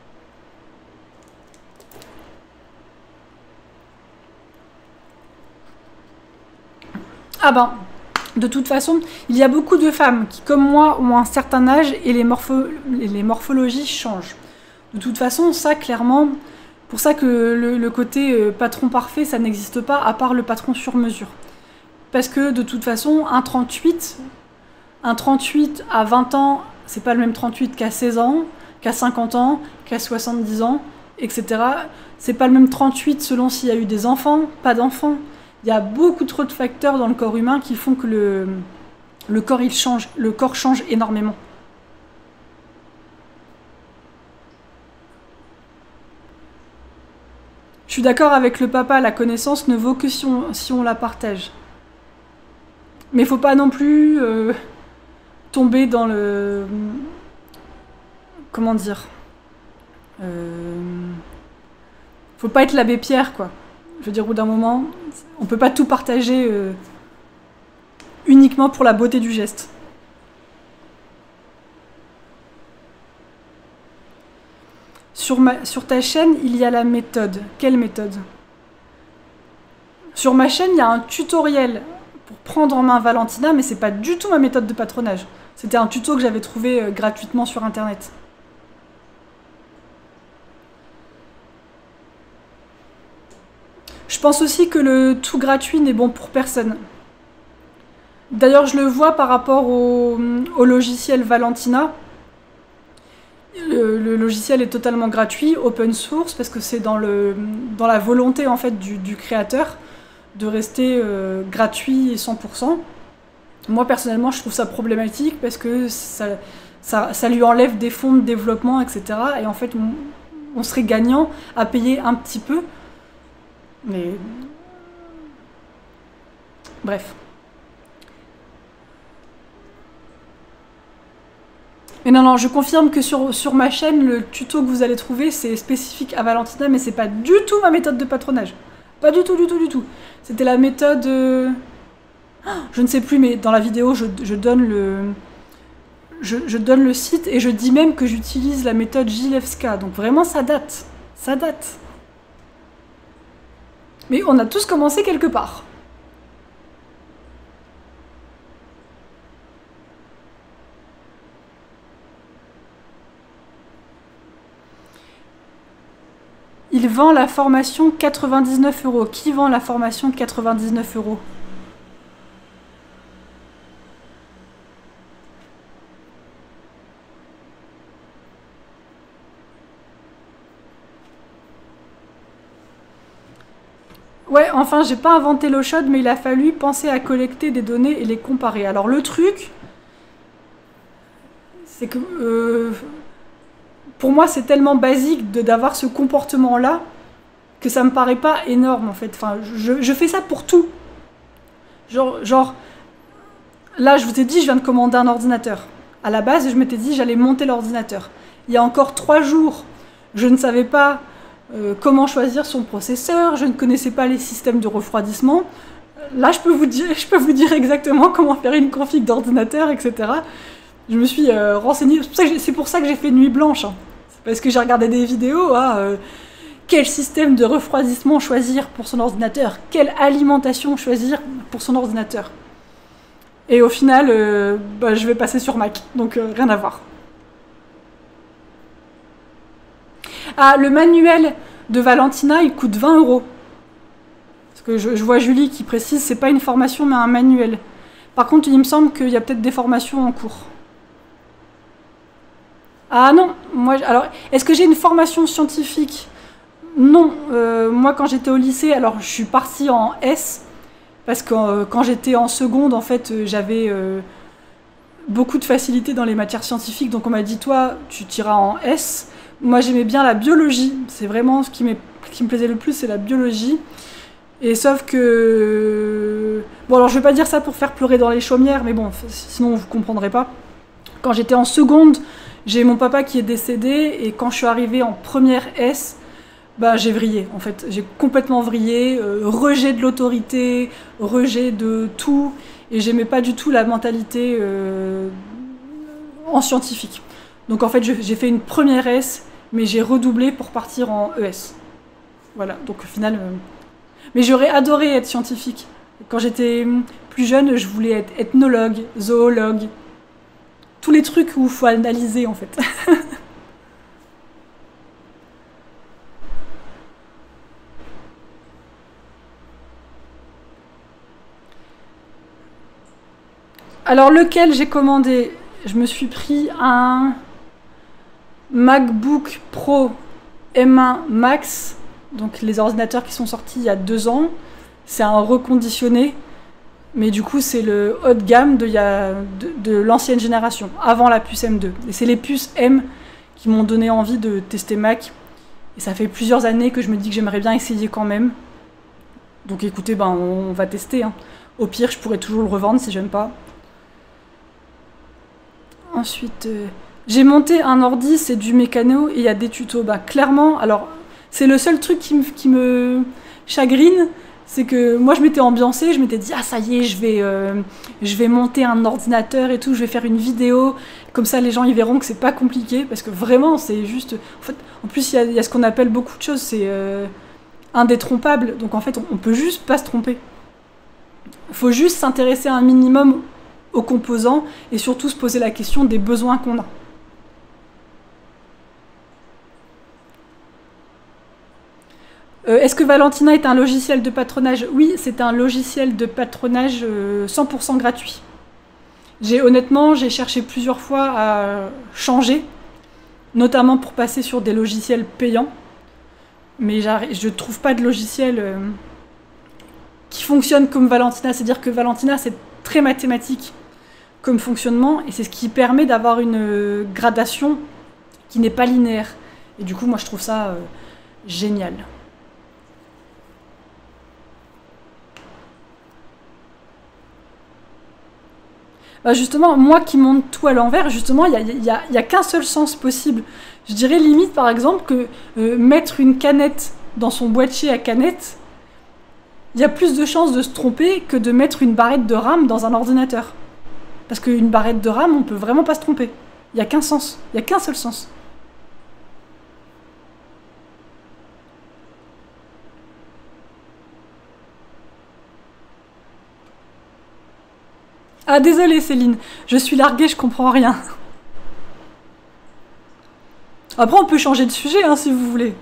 De toute façon, il y a beaucoup de femmes qui, comme moi, ont un certain âge et les morphologies changent. De toute façon, ça, clairement, pour ça que le côté patron parfait, ça n'existe pas, à part le patron sur mesure. Parce que, de toute façon, un 38 à 20 ans, c'est pas le même 38 qu'à 16 ans, qu'à 50 ans, qu'à 70 ans, etc. C'est pas le même 38 selon s'il y a eu des enfants, pas d'enfants. Il y a beaucoup trop de facteurs dans le corps humain qui font que le corps change énormément. Je suis d'accord avec le papa, la connaissance ne vaut que si on la partage. Mais il faut pas non plus tomber dans le... Comment dire faut pas être l'abbé Pierre, quoi. Je veux dire, au bout d'un moment, on peut pas tout partager uniquement pour la beauté du geste. Sur ta chaîne, il y a la méthode. Quelle méthode? Sur ma chaîne, il y a un tutoriel pour prendre en main Valentina, mais c'est pas du tout ma méthode de patronage. C'était un tuto que j'avais trouvé gratuitement sur internet. Je pense aussi que le tout gratuit n'est bon pour personne. D'ailleurs, je le vois par rapport au logiciel Valentina. Le logiciel est totalement gratuit, open source, parce que c'est dans la volonté en fait du créateur de rester gratuit et 100%. Moi personnellement, je trouve ça problématique parce que ça lui enlève des fonds de développement, etc. Et en fait, on serait gagnant à payer un petit peu. Mais... Bref. Mais non, je confirme que sur ma chaîne, le tuto que vous allez trouver, c'est spécifique à Valentina, mais c'est pas du tout ma méthode de patronage. Pas du tout, du tout, du tout. C'était la méthode... Je ne sais plus, mais dans la vidéo, je donne le site et je dis même que j'utilise la méthode Gilevska. Donc vraiment, ça date. Ça date. Mais on a tous commencé quelque part. Il vend la formation 99 €. Qui vend la formation 99 €? Ouais, enfin, j'ai pas inventé l'eau chaude, mais il a fallu penser à collecter des données et les comparer. Alors, le truc, c'est que... pour moi, c'est tellement basique d'avoir ce comportement-là que ça me paraît pas énorme, en fait. Enfin, je fais ça pour tout. Genre, là, je vous ai dit, je viens de commander un ordinateur. À la base, je m'étais dit, j'allais monter l'ordinateur. Il y a encore 3 jours, je ne savais pas comment choisir son processeur, je ne connaissais pas les systèmes de refroidissement. Là, je peux vous dire exactement comment faire une config d'ordinateur, etc. Je me suis renseignée, c'est pour ça que j'ai fait nuit blanche. Hein. C'est parce que j'ai regardé des vidéos à quel système de refroidissement choisir pour son ordinateur, quelle alimentation choisir pour son ordinateur. Et au final, je vais passer sur Mac, donc rien à voir. Ah, le manuel de Valentina, il coûte 20 €. Parce que je vois Julie qui précise, c'est pas une formation, mais un manuel. Par contre, il me semble qu'il y a peut-être des formations en cours. Ah non, alors, est-ce que j'ai une formation scientifique? Non, moi quand j'étais au lycée, alors je suis partie en S, parce que quand j'étais en seconde, en fait, j'avais beaucoup de facilité dans les matières scientifiques, donc on m'a dit, toi, tu t'iras en S. Moi, j'aimais bien la biologie, c'est vraiment ce qui me plaisait le plus, c'est la biologie. Et sauf que... Bon, alors je vais pas dire ça pour faire pleurer dans les chaumières, mais bon, sinon vous comprendrez pas. Quand j'étais en seconde, J'ai mon papa qui est décédé et quand je suis arrivée en première S, bah, j'ai vrillé en fait. J'ai complètement vrillé, rejet de l'autorité, rejet de tout. Et j'aimais pas du tout la mentalité en scientifique. Donc en fait, j'ai fait une première S, mais j'ai redoublé pour partir en ES. Voilà, donc au final... Mais j'aurais adoré être scientifique. Quand j'étais plus jeune, je voulais être ethnologue, zoologue. Tous les trucs où il faut analyser en fait. Alors lequel j'ai commandé? Je me suis pris un MacBook Pro M1 Max, donc les ordinateurs qui sont sortis il y a 2 ans. C'est un reconditionné, mais du coup c'est le haut de gamme de l'ancienne génération, avant la puce M2. Et c'est les puces M qui m'ont donné envie de tester Mac. Et ça fait plusieurs années que je me dis que j'aimerais bien essayer quand même. Donc écoutez, ben, on va tester. Hein. Au pire, je pourrais toujours le revendre si j'aime pas. Ensuite, j'ai monté un ordi, c'est du mécano, et il y a des tutos. Bah, clairement, alors, c'est le seul truc qui me chagrine, c'est que moi, je m'étais ambiancée, je m'étais dit, ah, ça y est, je vais monter un ordinateur et tout, je vais faire une vidéo, comme ça, les gens, ils verront que c'est pas compliqué, parce que vraiment, c'est juste... En fait, en plus, il y a ce qu'on appelle beaucoup de choses, c'est indétrompable, donc en fait, on peut juste pas se tromper. Il faut juste s'intéresser un minimum aux composants et surtout se poser la question des besoins qu'on a. Est-ce que Valentina est un logiciel de patronage? Oui, c'est un logiciel de patronage 100% gratuit. Honnêtement, j'ai cherché plusieurs fois à changer, notamment pour passer sur des logiciels payants, mais je ne trouve pas de logiciel qui fonctionne comme Valentina. C'est-à-dire que Valentina, c'est très mathématique comme fonctionnement, et c'est ce qui permet d'avoir une gradation qui n'est pas linéaire. Et du coup, moi, je trouve ça génial. Bah justement, moi qui monte tout à l'envers, justement, il y a qu'un seul sens possible. Je dirais limite, par exemple, que mettre une canette dans son boîtier à canettes, il y a plus de chances de se tromper que de mettre une barrette de RAM dans un ordinateur. Parce qu'une barrette de RAM, on peut vraiment pas se tromper. Il n'y a qu'un sens. Il n'y a qu'un seul sens. Ah, désolée Céline, je suis larguée, je comprends rien. Après, on peut changer de sujet, hein, si vous voulez.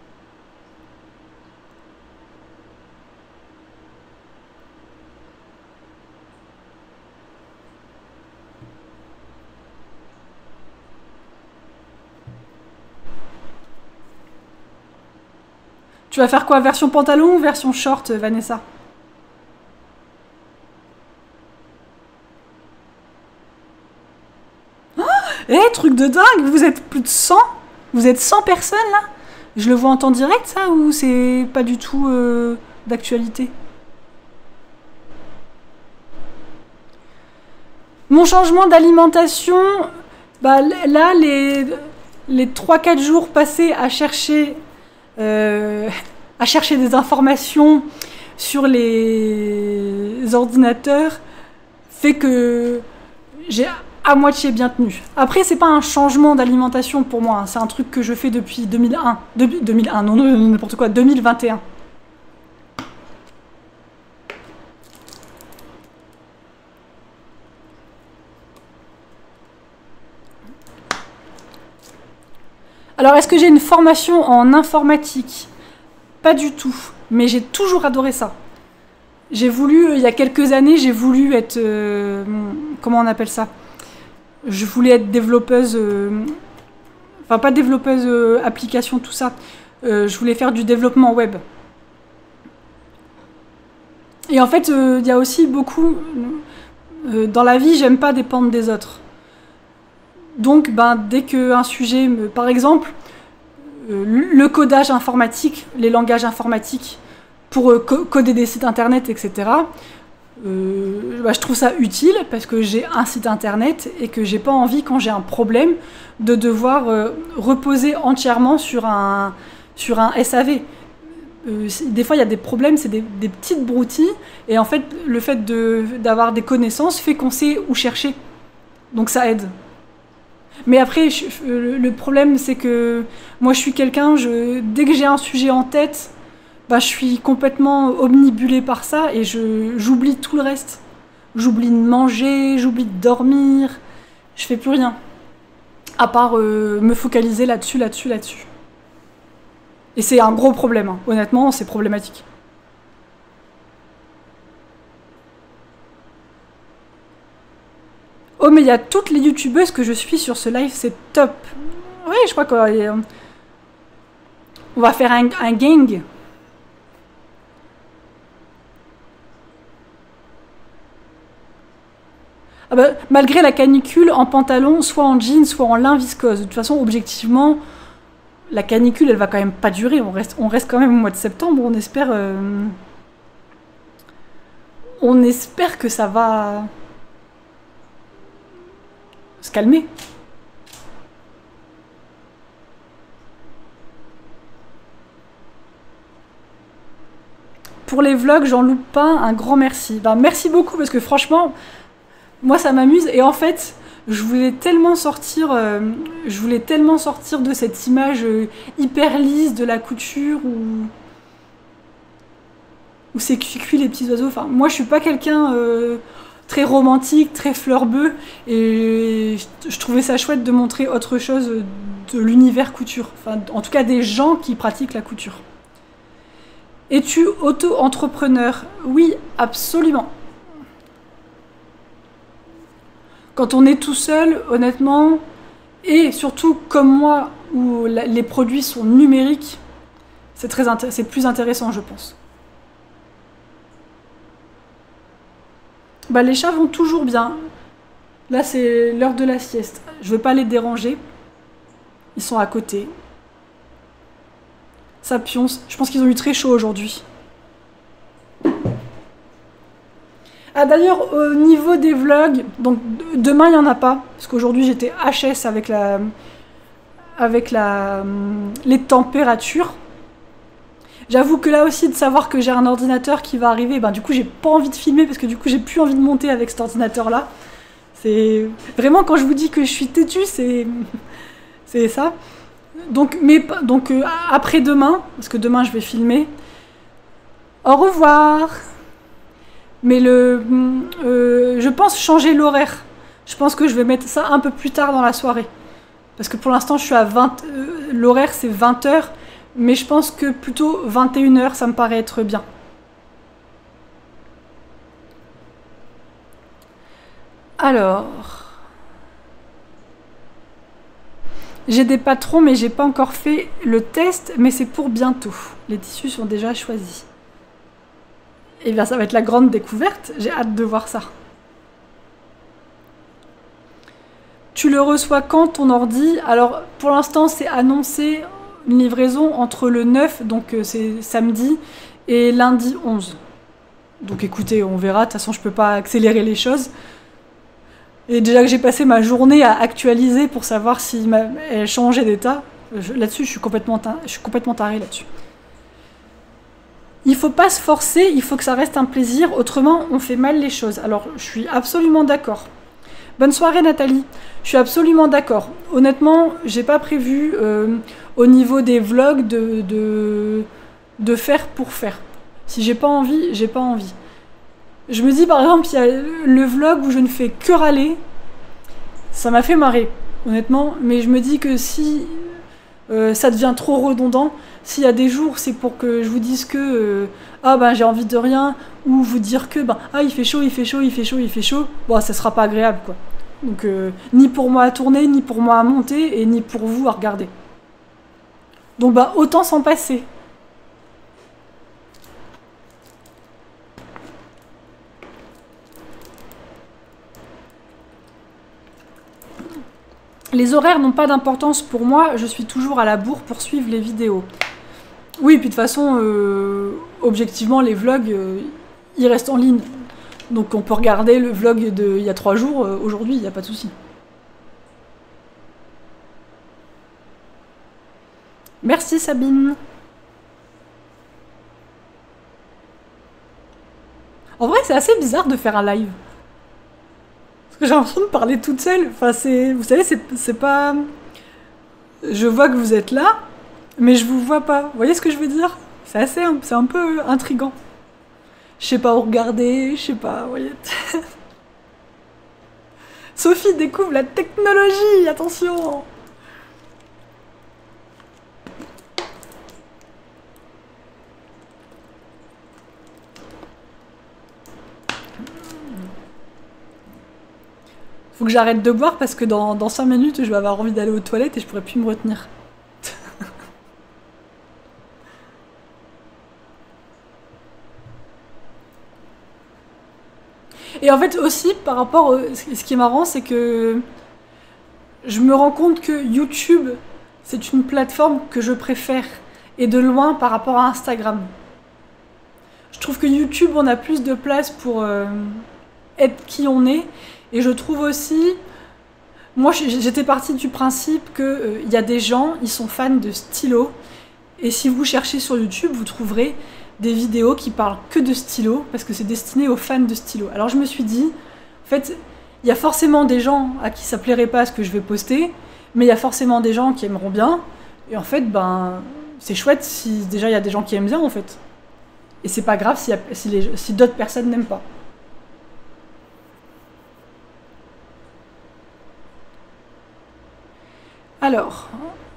Tu vas faire quoi? Version pantalon ou version short, Vanessa? Eh, truc de dingue, vous êtes plus de 100? Vous êtes 100 personnes, là? Je le vois en temps direct, ça, ou c'est pas du tout d'actualité? Mon changement d'alimentation, bah, là, les 3-4 jours passés à chercher des informations sur les ordinateurs fait que j'ai à moitié bien tenu. Après, c'est pas un changement d'alimentation pour moi, hein. C'est un truc que je fais depuis 2001. 2001, non, n'importe quoi, 2021. Alors, est-ce que j'ai une formation en informatique? Pas du tout, mais j'ai toujours adoré ça. J'ai voulu, il y a quelques années, j'ai voulu être... comment on appelle ça? Je voulais être développeuse... enfin, pas développeuse application, tout ça. Je voulais faire du développement web. Et en fait, il y a aussi beaucoup... dans la vie, j'aime pas dépendre des autres. Donc, ben, dès qu'un sujet, par exemple, le codage informatique, les langages informatiques pour coder des sites internet, etc., Bah, je trouve ça utile parce que j'ai un site internet et que j'ai pas envie, quand j'ai un problème, de devoir reposer entièrement sur un SAV. Des fois, il y a des problèmes, c'est des petites broutilles, et en fait, le fait d'avoir des connaissances fait qu'on sait où chercher. Donc ça aide. Mais après, le problème, c'est que moi, je suis quelqu'un, dès que j'ai un sujet en tête, bah, je suis complètement omnibulée par ça et j'oublie tout le reste. J'oublie de manger, j'oublie de dormir, je fais plus rien. À part me focaliser là-dessus. Et c'est un gros problème, hein. Honnêtement, c'est problématique. Oh, mais il y a toutes les youtubeuses que je suis sur ce live, c'est top. Oui, je crois qu'on va faire un gang. Ah bah, malgré la canicule, en pantalon, soit en jean, soit en lin viscose. De toute façon, objectivement, la canicule, elle va quand même pas durer. On reste quand même au mois de septembre. On espère que ça va se calmer. Pour les vlogs, j'en loupe pas. Un grand merci. Ben, merci beaucoup parce que franchement, moi ça m'amuse. Et en fait, je voulais tellement sortir de cette image hyper lisse de la couture où c'est cuit les petits oiseaux. Enfin, moi je suis pas quelqu'un très romantique, très fleur-bleue, et je trouvais ça chouette de montrer autre chose de l'univers couture. Enfin, en tout cas des gens qui pratiquent la couture. Es-tu auto-entrepreneur? Oui, absolument. Quand on est tout seul, honnêtement, et surtout comme moi, où les produits sont numériques, c'est plus intéressant, je pense. Bah, les chats vont toujours bien. Là, c'est l'heure de la sieste. Je veux pas les déranger. Ils sont à côté. Ça pionce. Je pense qu'ils ont eu très chaud aujourd'hui. Ah, d'ailleurs, au niveau des vlogs, donc demain il n'y en a pas, parce qu'aujourd'hui j'étais HS avec les températures. J'avoue que là aussi, de savoir que j'ai un ordinateur qui va arriver, ben du coup j'ai pas envie de filmer parce que du coup j'ai plus envie de monter avec cet ordinateur là. C'est vraiment, quand je vous dis que je suis têtue, c'est ça. Donc après-demain, parce que demain je vais filmer. Au revoir. Mais je pense changer l'horaire. Je pense que je vais mettre ça un peu plus tard dans la soirée. Parce que pour l'instant je suis à 20... l'horaire c'est 20h. Mais je pense que plutôt 21h, ça me paraît être bien. Alors... J'ai des patrons, mais j'ai pas encore fait le test, mais c'est pour bientôt. Les tissus sont déjà choisis. Et bien ça va être la grande découverte, j'ai hâte de voir ça. Tu le reçois quand ton ordi? Alors pour l'instant c'est annoncé une livraison entre le 9, donc c'est samedi, et lundi 11. Donc écoutez, on verra, de toute façon je peux pas accélérer les choses. Et déjà que j'ai passé ma journée à actualiser pour savoir si elle changeait d'état, là-dessus je suis complètement tarée là-dessus. Il faut pas se forcer, il faut que ça reste un plaisir, autrement on fait mal les choses. Alors je suis absolument d'accord. Bonne soirée Nathalie, je suis absolument d'accord. Honnêtement, j'ai pas prévu au niveau des vlogs de faire pour faire. Si j'ai pas envie, j'ai pas envie. Je me dis par exemple, il y a le vlog où je ne fais que râler, ça m'a fait marrer, honnêtement, mais je me dis que si ça devient trop redondant, s'il y a des jours c'est pour que je vous dise que ah ben j'ai envie de rien, ou vous dire que ben ah il fait chaud, bon ça sera pas agréable quoi. Donc ni pour moi à tourner, ni pour moi à monter, et ni pour vous à regarder. Donc bah autant s'en passer. Les horaires n'ont pas d'importance pour moi, je suis toujours à la bourre pour suivre les vidéos. Oui, puis de toute façon, objectivement, les vlogs, ils restent en ligne. Donc on peut regarder le vlog d'il y a 3 jours aujourd'hui, il n'y a pas de souci. Merci Sabine. En vrai, c'est assez bizarre de faire un live. Parce que j'ai l'impression de parler toute seule. Enfin, vous savez, c'est pas... Je vois que vous êtes là, mais je vous vois pas. Vous voyez ce que je veux dire? C'est un peu intriguant. Je sais pas où regarder, je sais pas, vous voyez. Sophie découvre la technologie, attention! Faut que j'arrête de boire parce que dans 5 minutes, je vais avoir envie d'aller aux toilettes et je pourrai plus me retenir. Et en fait aussi, par rapport... ce qui est marrant, c'est que je me rends compte que YouTube, c'est une plateforme que je préfère. Et de loin par rapport à Instagram. Je trouve que YouTube, on a plus de place pour être qui on est. Et je trouve aussi... Moi, j'étais partie du principe qu'il y a des gens, ils sont fans de stylo. Et si vous cherchez sur YouTube, vous trouverez des vidéos qui parlent que de stylo, parce que c'est destiné aux fans de stylo. Alors je me suis dit, en fait, il y a forcément des gens à qui ça plairait pas ce que je vais poster, mais il y a forcément des gens qui aimeront bien. Et en fait, ben, c'est chouette si déjà il y a des gens qui aiment bien, en fait. Et c'est pas grave si d'autres personnes n'aiment pas. Alors,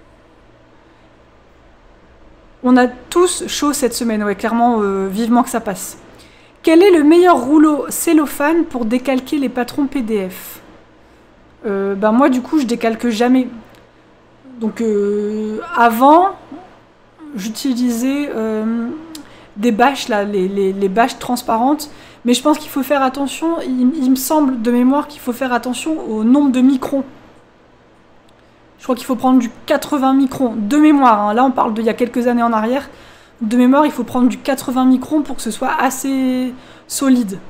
on a tous chaud cette semaine, ouais, clairement, vivement que ça passe. Quel est le meilleur rouleau cellophane pour décalquer les patrons PDF? Ben moi, du coup, je décalque jamais. Donc, avant, j'utilisais des bâches, là, les bâches transparentes. Mais je pense qu'il faut faire attention, il me semble de mémoire qu'il faut faire attention au nombre de microns. Je crois qu'il faut prendre du 80 microns de mémoire. Hein. Là, on parle d'il y a quelques années en arrière. De mémoire, il faut prendre du 80 microns pour que ce soit assez solide.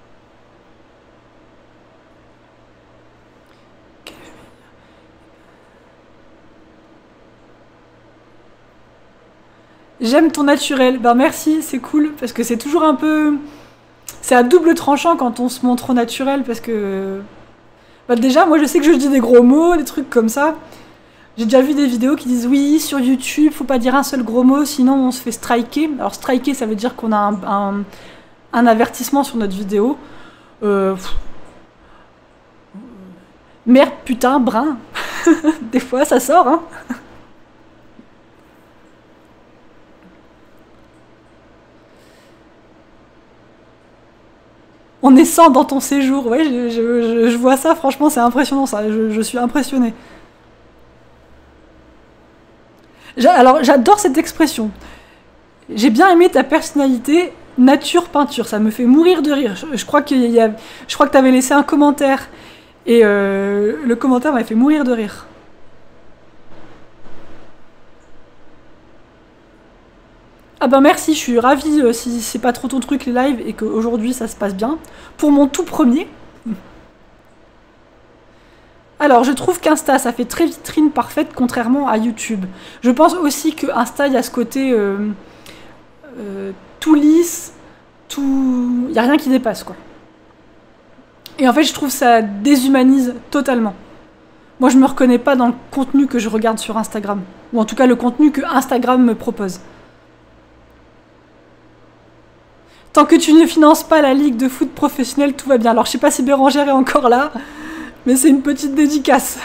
J'aime ton naturel. Ben merci, c'est cool. Parce que c'est toujours un peu... C'est à double tranchant quand on se montre au naturel. Parce que... Ben déjà, moi je sais que je dis des gros mots, des trucs comme ça. J'ai déjà vu des vidéos qui disent oui, sur YouTube, faut pas dire un seul gros mot, sinon on se fait striker. Alors striker, ça veut dire qu'on a un avertissement sur notre vidéo. Merde, putain, brin. Des fois, ça sort, hein. On est 100 dans ton séjour. Ouais, je vois ça, franchement, c'est impressionnant, ça. Je suis impressionnée. Alors, j'adore cette expression. J'ai bien aimé ta personnalité nature-peinture. Ça me fait mourir de rire. Je crois que t'avais laissé un commentaire. Et le commentaire m'avait fait mourir de rire. Ah ben merci, je suis ravie si c'est pas trop ton truc les lives et qu'aujourd'hui ça se passe bien. Pour mon tout premier. Alors, je trouve qu'Insta, ça fait très vitrine parfaite, contrairement à YouTube. Je pense aussi que Insta, il y a ce côté tout lisse, tout... Il n'y a rien qui dépasse, quoi. Et en fait, je trouve que ça déshumanise totalement. Moi, je me reconnais pas dans le contenu que je regarde sur Instagram. Ou en tout cas, le contenu que Instagram me propose. Tant que tu ne finances pas la ligue de foot professionnelle, tout va bien. Alors, je sais pas si Bérangère est encore là... Mais c'est une petite dédicace.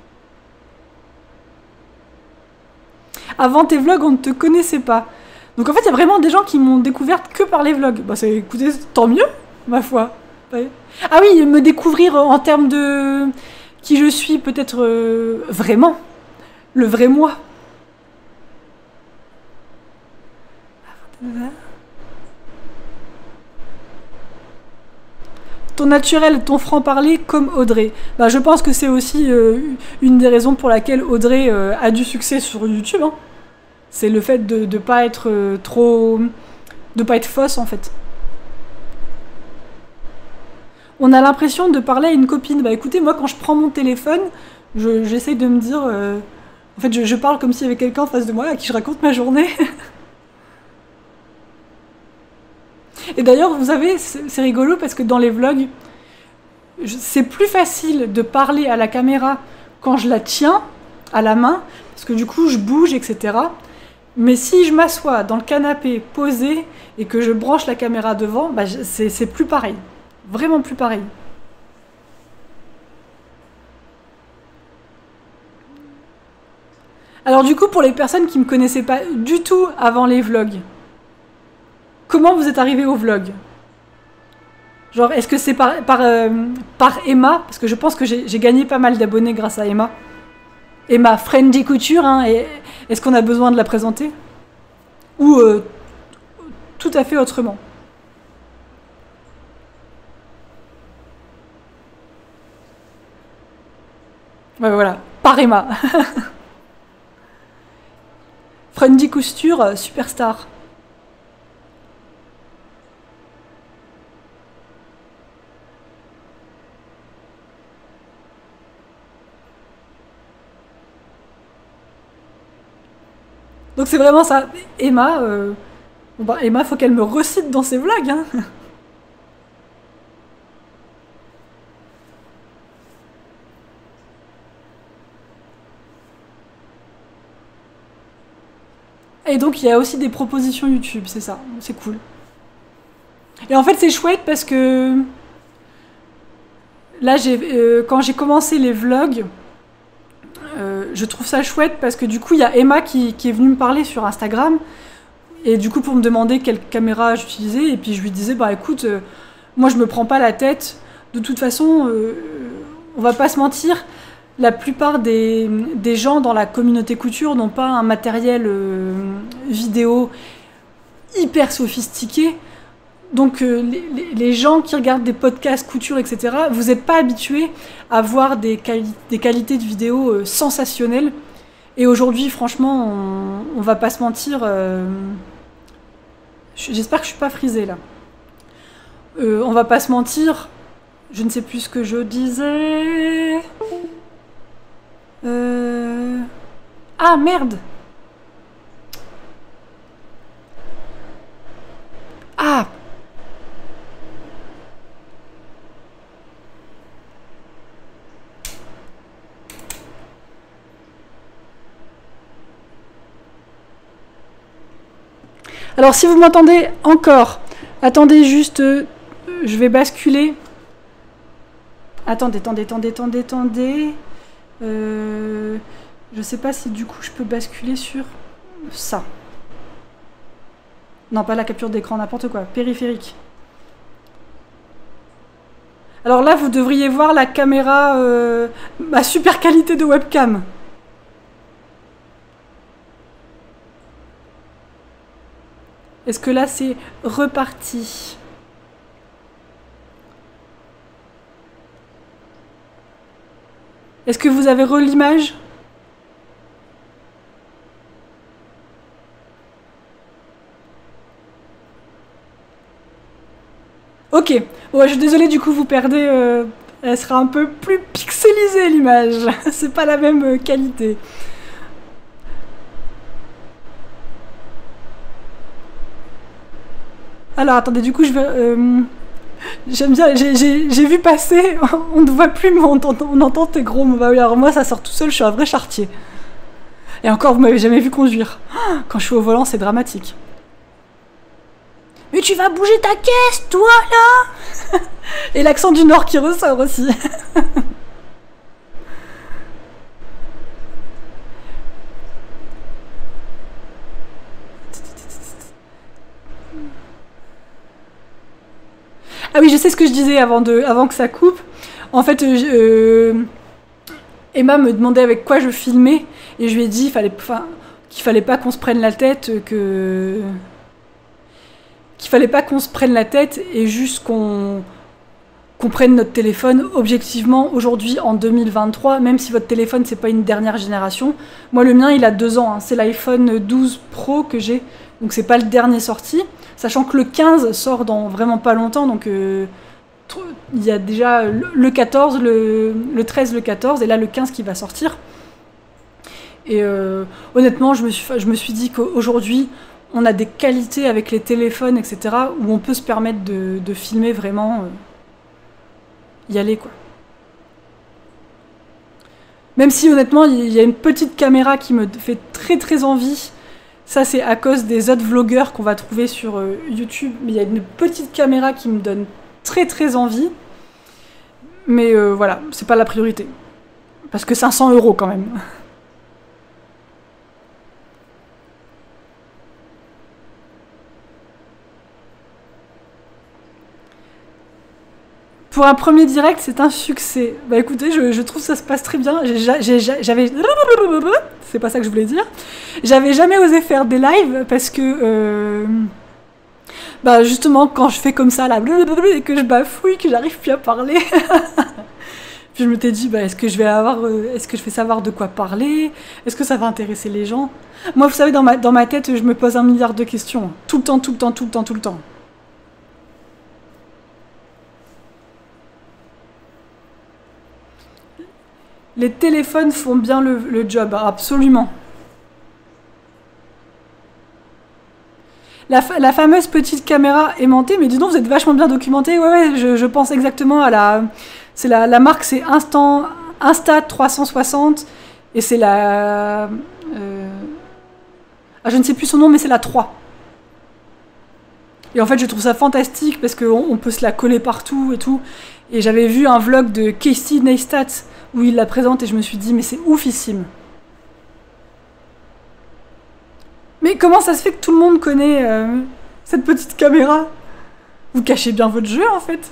Avant tes vlogs, on ne te connaissait pas. Donc en fait, il y a vraiment des gens qui m'ont découverte que par les vlogs. Bah écoutez, tant mieux, ma foi. Ouais. Ah oui, me découvrir en termes de qui je suis, peut-être vraiment. Le vrai moi. Ton naturel, ton franc-parler comme Audrey. Bah, je pense que c'est aussi une des raisons pour laquelle Audrey a du succès sur YouTube. Hein. C'est le fait de ne pas être trop... de pas être fausse, en fait. On a l'impression de parler à une copine. Bah écoutez, moi quand je prends mon téléphone, j'essaye de me dire... En fait, je parle comme s'il y avait quelqu'un en face de moi à qui je raconte ma journée. Et d'ailleurs, vous savez, c'est rigolo parce que dans les vlogs, c'est plus facile de parler à la caméra quand je la tiens à la main, parce que du coup, je bouge, etc. Mais si je m'assois dans le canapé posé et que je branche la caméra devant, bah, c'est plus pareil. Vraiment plus pareil. Alors du coup, pour les personnes qui ne me connaissaient pas du tout avant les vlogs, comment vous êtes arrivé au vlog? Genre, est-ce que c'est par Emma? Parce que je pense que j'ai gagné pas mal d'abonnés grâce à Emma. Emma Friendly Couture, hein, est-ce qu'on a besoin de la présenter? Ou tout à fait autrement? Ouais, voilà, par Emma. Friendly Couture, superstar. Donc c'est vraiment ça. Emma, bon bah, Emma, faut qu'elle me recite dans ses vlogs. Hein. Et donc il y a aussi des propositions YouTube, c'est ça. C'est cool. Et en fait c'est chouette parce que là, quand j'ai commencé les vlogs, je trouve ça chouette parce que du coup il y a Emma qui est venue me parler sur Instagram. Et du coup, pour me demander quelle caméra j'utilisais, et puis je lui disais, bah écoute, moi je me prends pas la tête. De toute façon, on va pas se mentir, la plupart des gens dans la communauté couture n'ont pas un matériel vidéo hyper sophistiqué. Donc les gens qui regardent des podcasts couture, etc., vous n'êtes pas habitués à voir des qualités de vidéo sensationnelles. Et aujourd'hui, franchement, on va pas se mentir. J'espère que je suis pas frisée là. On va pas se mentir. Je ne sais plus ce que je disais. Ah merde. Ah. Alors si vous m'entendez encore, attendez juste, je vais basculer. Attendez. Je sais pas si du coup je peux basculer sur ça. Non, pas la capture d'écran, n'importe quoi, périphérique. Alors là, vous devriez voir la caméra, ma super qualité de webcam. Est-ce que là, c'est reparti? Est-ce que vous avez l'image? Ok. Ouais, je suis désolée, du coup, vous perdez... elle sera un peu plus pixelisée, l'image. C'est pas la même qualité. Alors, attendez, du coup, je vais... J'aime bien, j'ai vu passer, on ne voit plus, mais on entend tes gros mots. Bah oui, alors moi, ça sort tout seul, je suis un vrai charretier. Et encore, vous m'avez jamais vu conduire. Quand je suis au volant, c'est dramatique. Mais tu vas bouger ta caisse, toi, là. Et l'accent du Nord qui ressort aussi. Ah oui, je sais ce que je disais avant que ça coupe. En fait, Emma me demandait avec quoi je filmais, et je lui ai dit qu'il fallait pas qu'on se prenne la tête, qu'il fallait pas qu'on se prenne la tête et juste qu'on prenne notre téléphone objectivement aujourd'hui en 2023, même si votre téléphone c'est pas une dernière génération. Moi le mien il a 2 ans, hein. C'est l'iPhone 12 Pro que j'ai, donc c'est pas le dernier sorti, sachant que le 15 sort dans vraiment pas longtemps, donc il y a déjà le 14, le 13, le 14, et là le 15 qui va sortir. Et honnêtement, je me suis dit qu'aujourd'hui, on a des qualités avec les téléphones, etc., où on peut se permettre de filmer vraiment, y aller, quoi. Même si, honnêtement, il y a une petite caméra qui me fait très très envie. Ça, c'est à cause des autres vlogueurs qu'on va trouver sur YouTube. Mais il y a une petite caméra qui me donne très très envie. Mais voilà, c'est pas la priorité. Parce que 500 € quand même. Pour un premier direct, c'est un succès. Bah écoutez, je trouve que ça se passe très bien. J'avais... C'est pas ça que je voulais dire. J'avais jamais osé faire des lives parce que... bah justement, quand je fais comme ça, là, et que je bafouille, que j'arrive plus à parler... Puis je me t'ai dit, bah, est-ce que je vais savoir de quoi parler? Est-ce que ça va intéresser les gens? Moi, vous savez, dans ma tête, je me pose 1 milliard de questions. Tout le temps, tout le temps, tout le temps, tout le temps. Les téléphones font bien le job, absolument. La fameuse petite caméra aimantée, mais dis donc, vous êtes vachement bien documenté. Ouais, je pense exactement à la... La marque, c'est Insta360, et c'est la... ah, je ne sais plus son nom, mais c'est la 3. Et en fait, je trouve ça fantastique, parce qu'on peut se la coller partout et tout. Et j'avais vu un vlog de Casey Neistat, où il la présente, et je me suis dit, mais c'est oufissime. Mais comment ça se fait que tout le monde connaît cette petite caméra? Vous cachez bien votre jeu, en fait.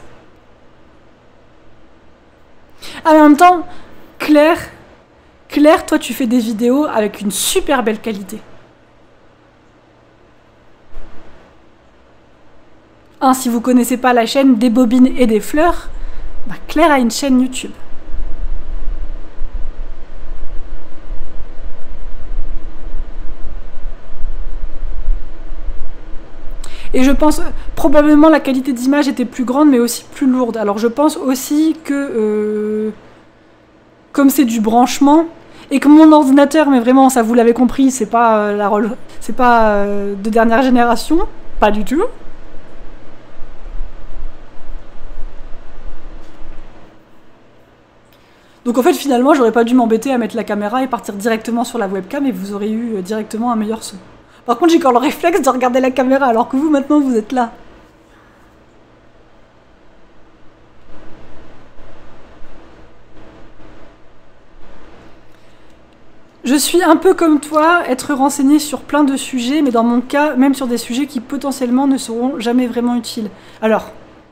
Ah, mais en même temps, Claire, toi, tu fais des vidéos avec une super belle qualité. Si vous connaissez pas la chaîne Des Bobines et des Fleurs, bah, Claire a une chaîne YouTube. Et je pense, probablement la qualité d'image était plus grande, mais aussi plus lourde. Alors je pense aussi que, comme c'est du branchement, et que mon ordinateur, mais vraiment, ça vous l'avez compris, c'est pas, de dernière génération, pas du tout. Donc en fait, finalement, j'aurais pas dû m'embêter à mettre la caméra et partir directement sur la webcam, et vous aurez eu directement un meilleur son. Par contre, j'ai encore le réflexe de regarder la caméra, alors que vous, maintenant, vous êtes là. Je suis un peu comme toi, être renseigné sur plein de sujets, mais dans mon cas, même sur des sujets qui potentiellement ne seront jamais vraiment utiles. Alors,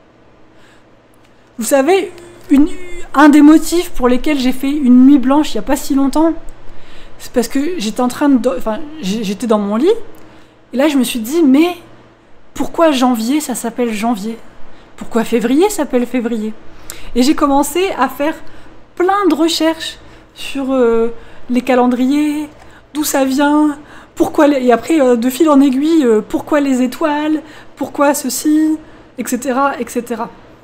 vous savez, un des motifs pour lesquels j'ai fait une nuit blanche il n'y a pas si longtemps, c'est parce que j'étais en train de... Enfin, j'étais dans mon lit, et là je me suis dit, mais pourquoi janvier, ça s'appelle janvier? Pourquoi février s'appelle février? Et j'ai commencé à faire plein de recherches sur les calendriers, d'où ça vient, pourquoi et après, de fil en aiguille, pourquoi les étoiles, pourquoi ceci, etc., etc.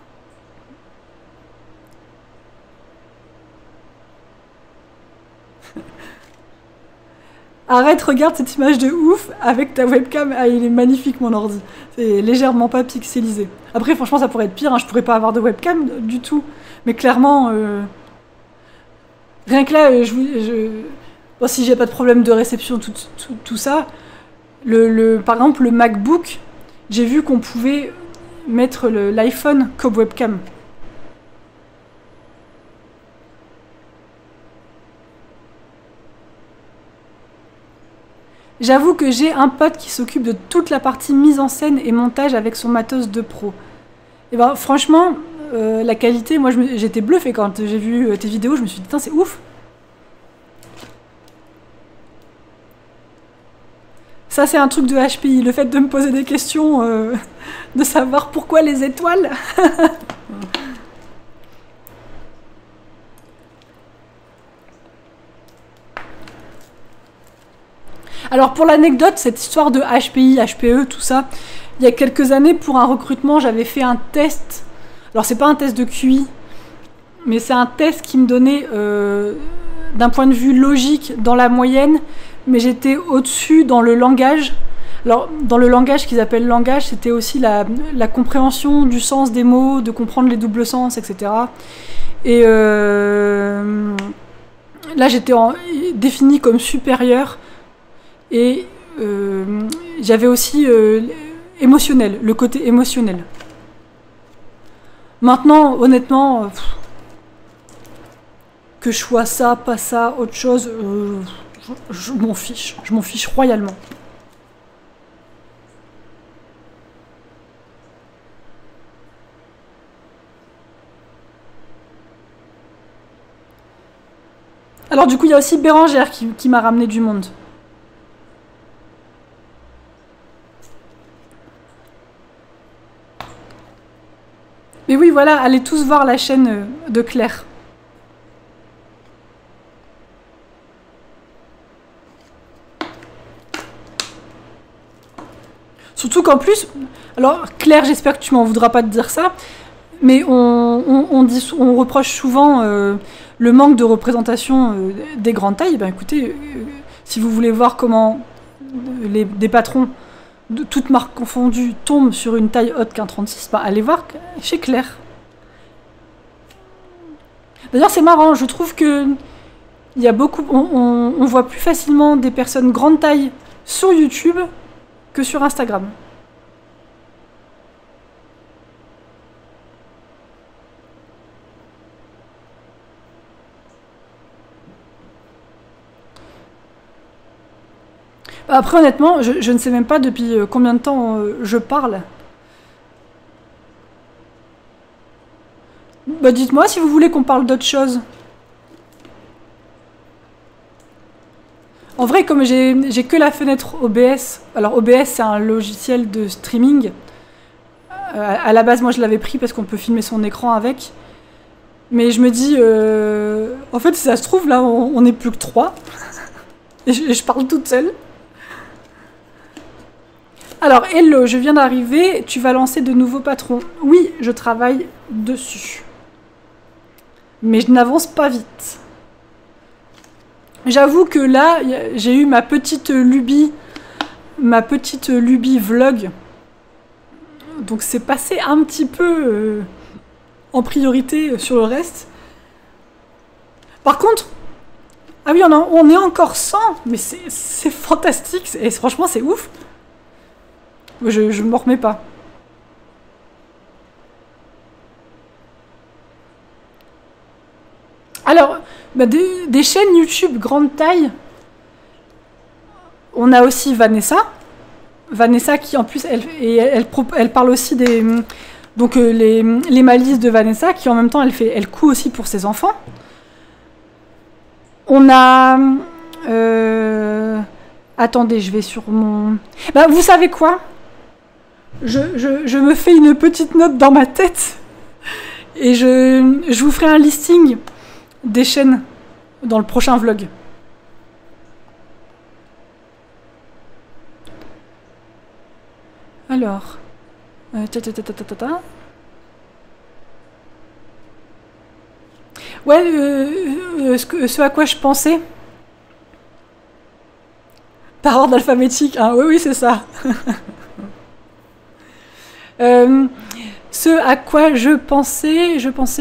Arrête, regarde cette image de ouf avec ta webcam. Ah, il est magnifique mon ordi. C'est légèrement pas pixelisé. Après, franchement, ça pourrait être pire. Hein. Je pourrais pas avoir de webcam du tout. Mais clairement, rien que là, bon, si j'ai pas de problème de réception, tout ça, par exemple, le MacBook, j'ai vu qu'on pouvait mettre l'iPhone comme webcam. J'avoue que j'ai un pote qui s'occupe de toute la partie mise en scène et montage avec son matos de pro. Et ben franchement, la qualité, moi j'étais bluffée quand j'ai vu tes vidéos, je me suis dit, putain, c'est ouf. Ça, c'est un truc de HPI, le fait de me poser des questions, de savoir pourquoi les étoiles. Alors pour l'anecdote, cette histoire de HPI, HPE, tout ça, il y a quelques années, pour un recrutement, j'avais fait un test. Alors c'est pas un test de QI, mais c'est un test qui me donnait, d'un point de vue logique, dans la moyenne, mais j'étais au-dessus dans le langage. Alors, dans le langage qu'ils appellent langage, c'était aussi la compréhension du sens des mots, de comprendre les doubles sens, etc. Et là, j'étais définie comme supérieure. Et j'avais aussi émotionnel, le côté émotionnel. Maintenant, honnêtement, que je sois ça, pas ça, autre chose, je m'en fiche. Je m'en fiche royalement. Alors du coup, il y a aussi Bérangère qui m'a ramené du monde. Mais oui, voilà, allez tous voir la chaîne de Claire. Surtout qu'en plus, alors Claire, j'espère que tu m'en voudras pas de dire ça, mais on reproche souvent le manque de représentation des grandes tailles. Ben écoutez, si vous voulez voir comment des patrons de toutes marques confondues tombent sur une taille haute qu'un 36, ben allez voir chez Claire. D'ailleurs, c'est marrant, je trouve que il y a beaucoup, on voit plus facilement des personnes grande taille sur YouTube que sur Instagram. Après, honnêtement, je ne sais même pas depuis combien de temps je parle. Bah, dites-moi si vous voulez qu'on parle d'autre chose. En vrai, comme j'ai que la fenêtre OBS, alors OBS c'est un logiciel de streaming. À la base, moi je l'avais pris parce qu'on peut filmer son écran avec. Mais je me dis, en fait, si ça se trouve, là, on n'est plus que 3. Et je parle toute seule. Alors, hello, je viens d'arriver, tu vas lancer de nouveaux patrons. Oui, je travaille dessus. Mais je n'avance pas vite. J'avoue que là, j'ai eu ma petite lubie vlog. Donc c'est passé un petit peu en priorité sur le reste. Par contre, ah oui, on est encore 100, mais c'est fantastique, et franchement c'est ouf. Je m'en remets pas. Alors, bah des chaînes YouTube grande taille, on a aussi Vanessa. Vanessa qui en plus, elle parle aussi des... Donc les malices de Vanessa, qui en même temps, elle coud aussi pour ses enfants. On a... attendez, je vais sur mon... Bah, vous savez quoi ? Je me fais une petite note dans ma tête et je vous ferai un listing des chaînes dans le prochain vlog. Alors... Ouais, ce à quoi je pensais. Par ordre alphabétique, hein, oui, c'est ça. Ce à quoi je pensais.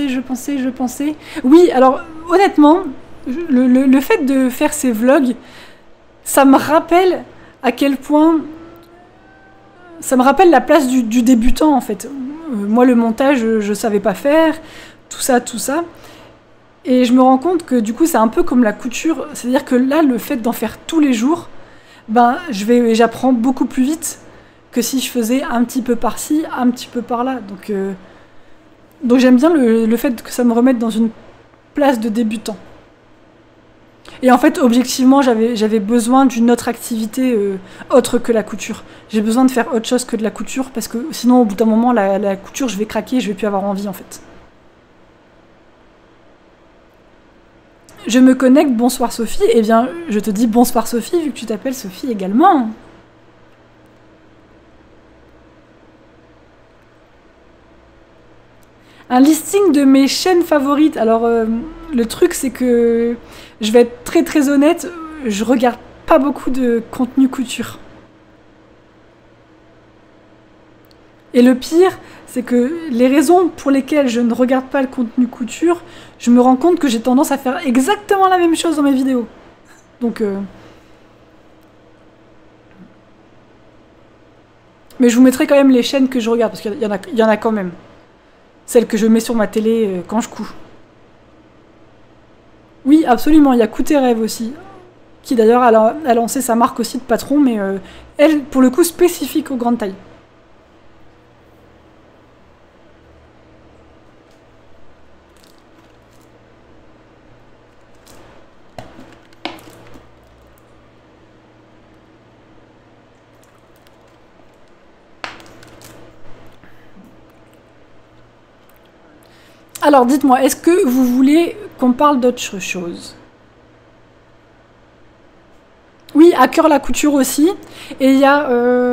Oui, alors, honnêtement, le fait de faire ces vlogs, ça me rappelle à quel point... Ça me rappelle la place du débutant, en fait. Moi, le montage, je savais pas faire, tout ça. Et je me rends compte que, du coup, c'est un peu comme la couture. C'est-à-dire que là, le fait d'en faire tous les jours, ben, j'apprends beaucoup plus vite que si je faisais un petit peu par-ci, un petit peu par-là. Donc j'aime bien le fait que ça me remette dans une place de débutant. Et en fait, objectivement, j'avais besoin d'une autre activité autre que la couture. J'ai besoin de faire autre chose que de la couture, parce que sinon, au bout d'un moment, la couture, je vais craquer, je vais plus avoir envie, en fait. Je me connecte, bonsoir Sophie. Eh bien, je te dis bonsoir Sophie, vu que tu t'appelles Sophie également. Un listing de mes chaînes favorites. Alors, le truc, c'est que je vais être très très honnête, je regarde pas beaucoup de contenu couture. Et le pire, c'est que les raisons pour lesquelles je ne regarde pas le contenu couture, je me rends compte que j'ai tendance à faire exactement la même chose dans mes vidéos. Donc... Mais je vous mettrai quand même les chaînes que je regarde, parce qu'il y en a quand même. Celles que je mets sur ma télé quand je couds. Oui, absolument, il y a Coup tes rêves aussi. Qui d'ailleurs a lancé sa marque aussi de patron, mais elle, pour le coup, spécifique aux grandes tailles. Alors, dites-moi, est-ce que vous voulez qu'on parle d'autre chose? Oui, à cœur la couture aussi. Et il y a...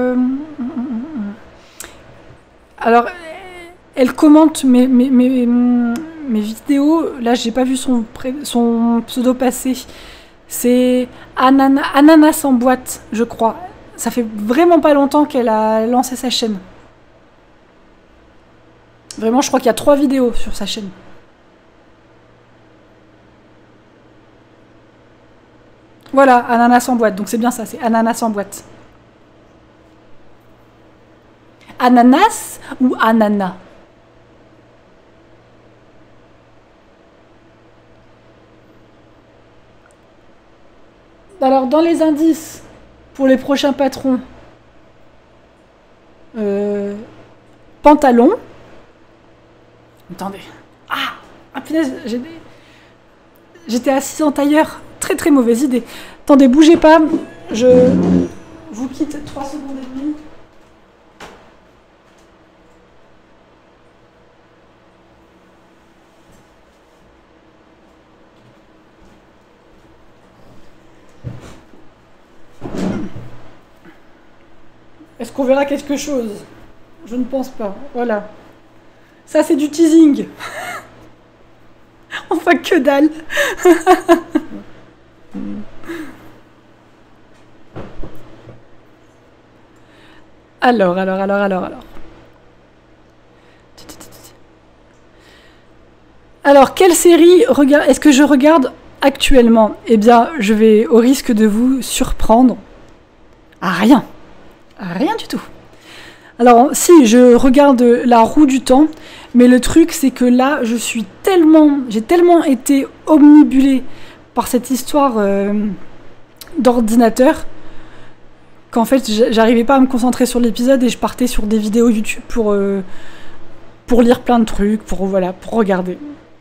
Alors, elle commente mes vidéos. Là, j'ai pas vu son pseudo passer. C'est Ananas en boîte, je crois. Ça fait vraiment pas longtemps qu'elle a lancé sa chaîne. Vraiment, je crois qu'il y a 3 vidéos sur sa chaîne. Voilà, Ananas en boîte. Donc c'est bien ça, c'est Ananas en boîte. Ananas ou ananas? Alors, dans les indices pour les prochains patrons, pantalon. Attendez. Ah, punaise, j'étais assise en tailleur. Très très mauvaise idée. Attendez, bougez pas. Je vous quitte 3 secondes et demie. Est-ce qu'on verra quelque chose? Je ne pense pas. Voilà. Ça, c'est du teasing. Enfin, que dalle. Alors. Alors, quelle série est-ce que je regarde actuellement? Eh bien, je vais, au risque de vous surprendre, à rien. À rien du tout. Alors, si, je regarde La Roue du Temps, mais le truc, c'est que là, j'ai tellement été omnibulée par cette histoire d'ordinateur qu'en fait, j'arrivais pas à me concentrer sur l'épisode et je partais sur des vidéos YouTube pour lire plein de trucs, pour regarder.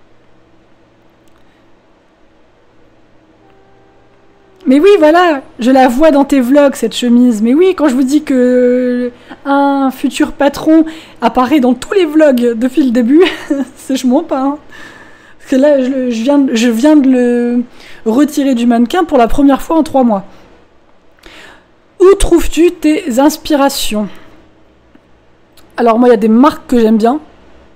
Mais oui, voilà, je la vois dans tes vlogs, cette chemise. Mais oui, quand je vous dis que un futur patron apparaît dans tous les vlogs depuis le début, c'est je mens pas. Hein. Parce que là, je viens de le retirer du mannequin pour la première fois en 3 mois. Où trouves-tu tes inspirations? Alors moi, il y a des marques que j'aime bien.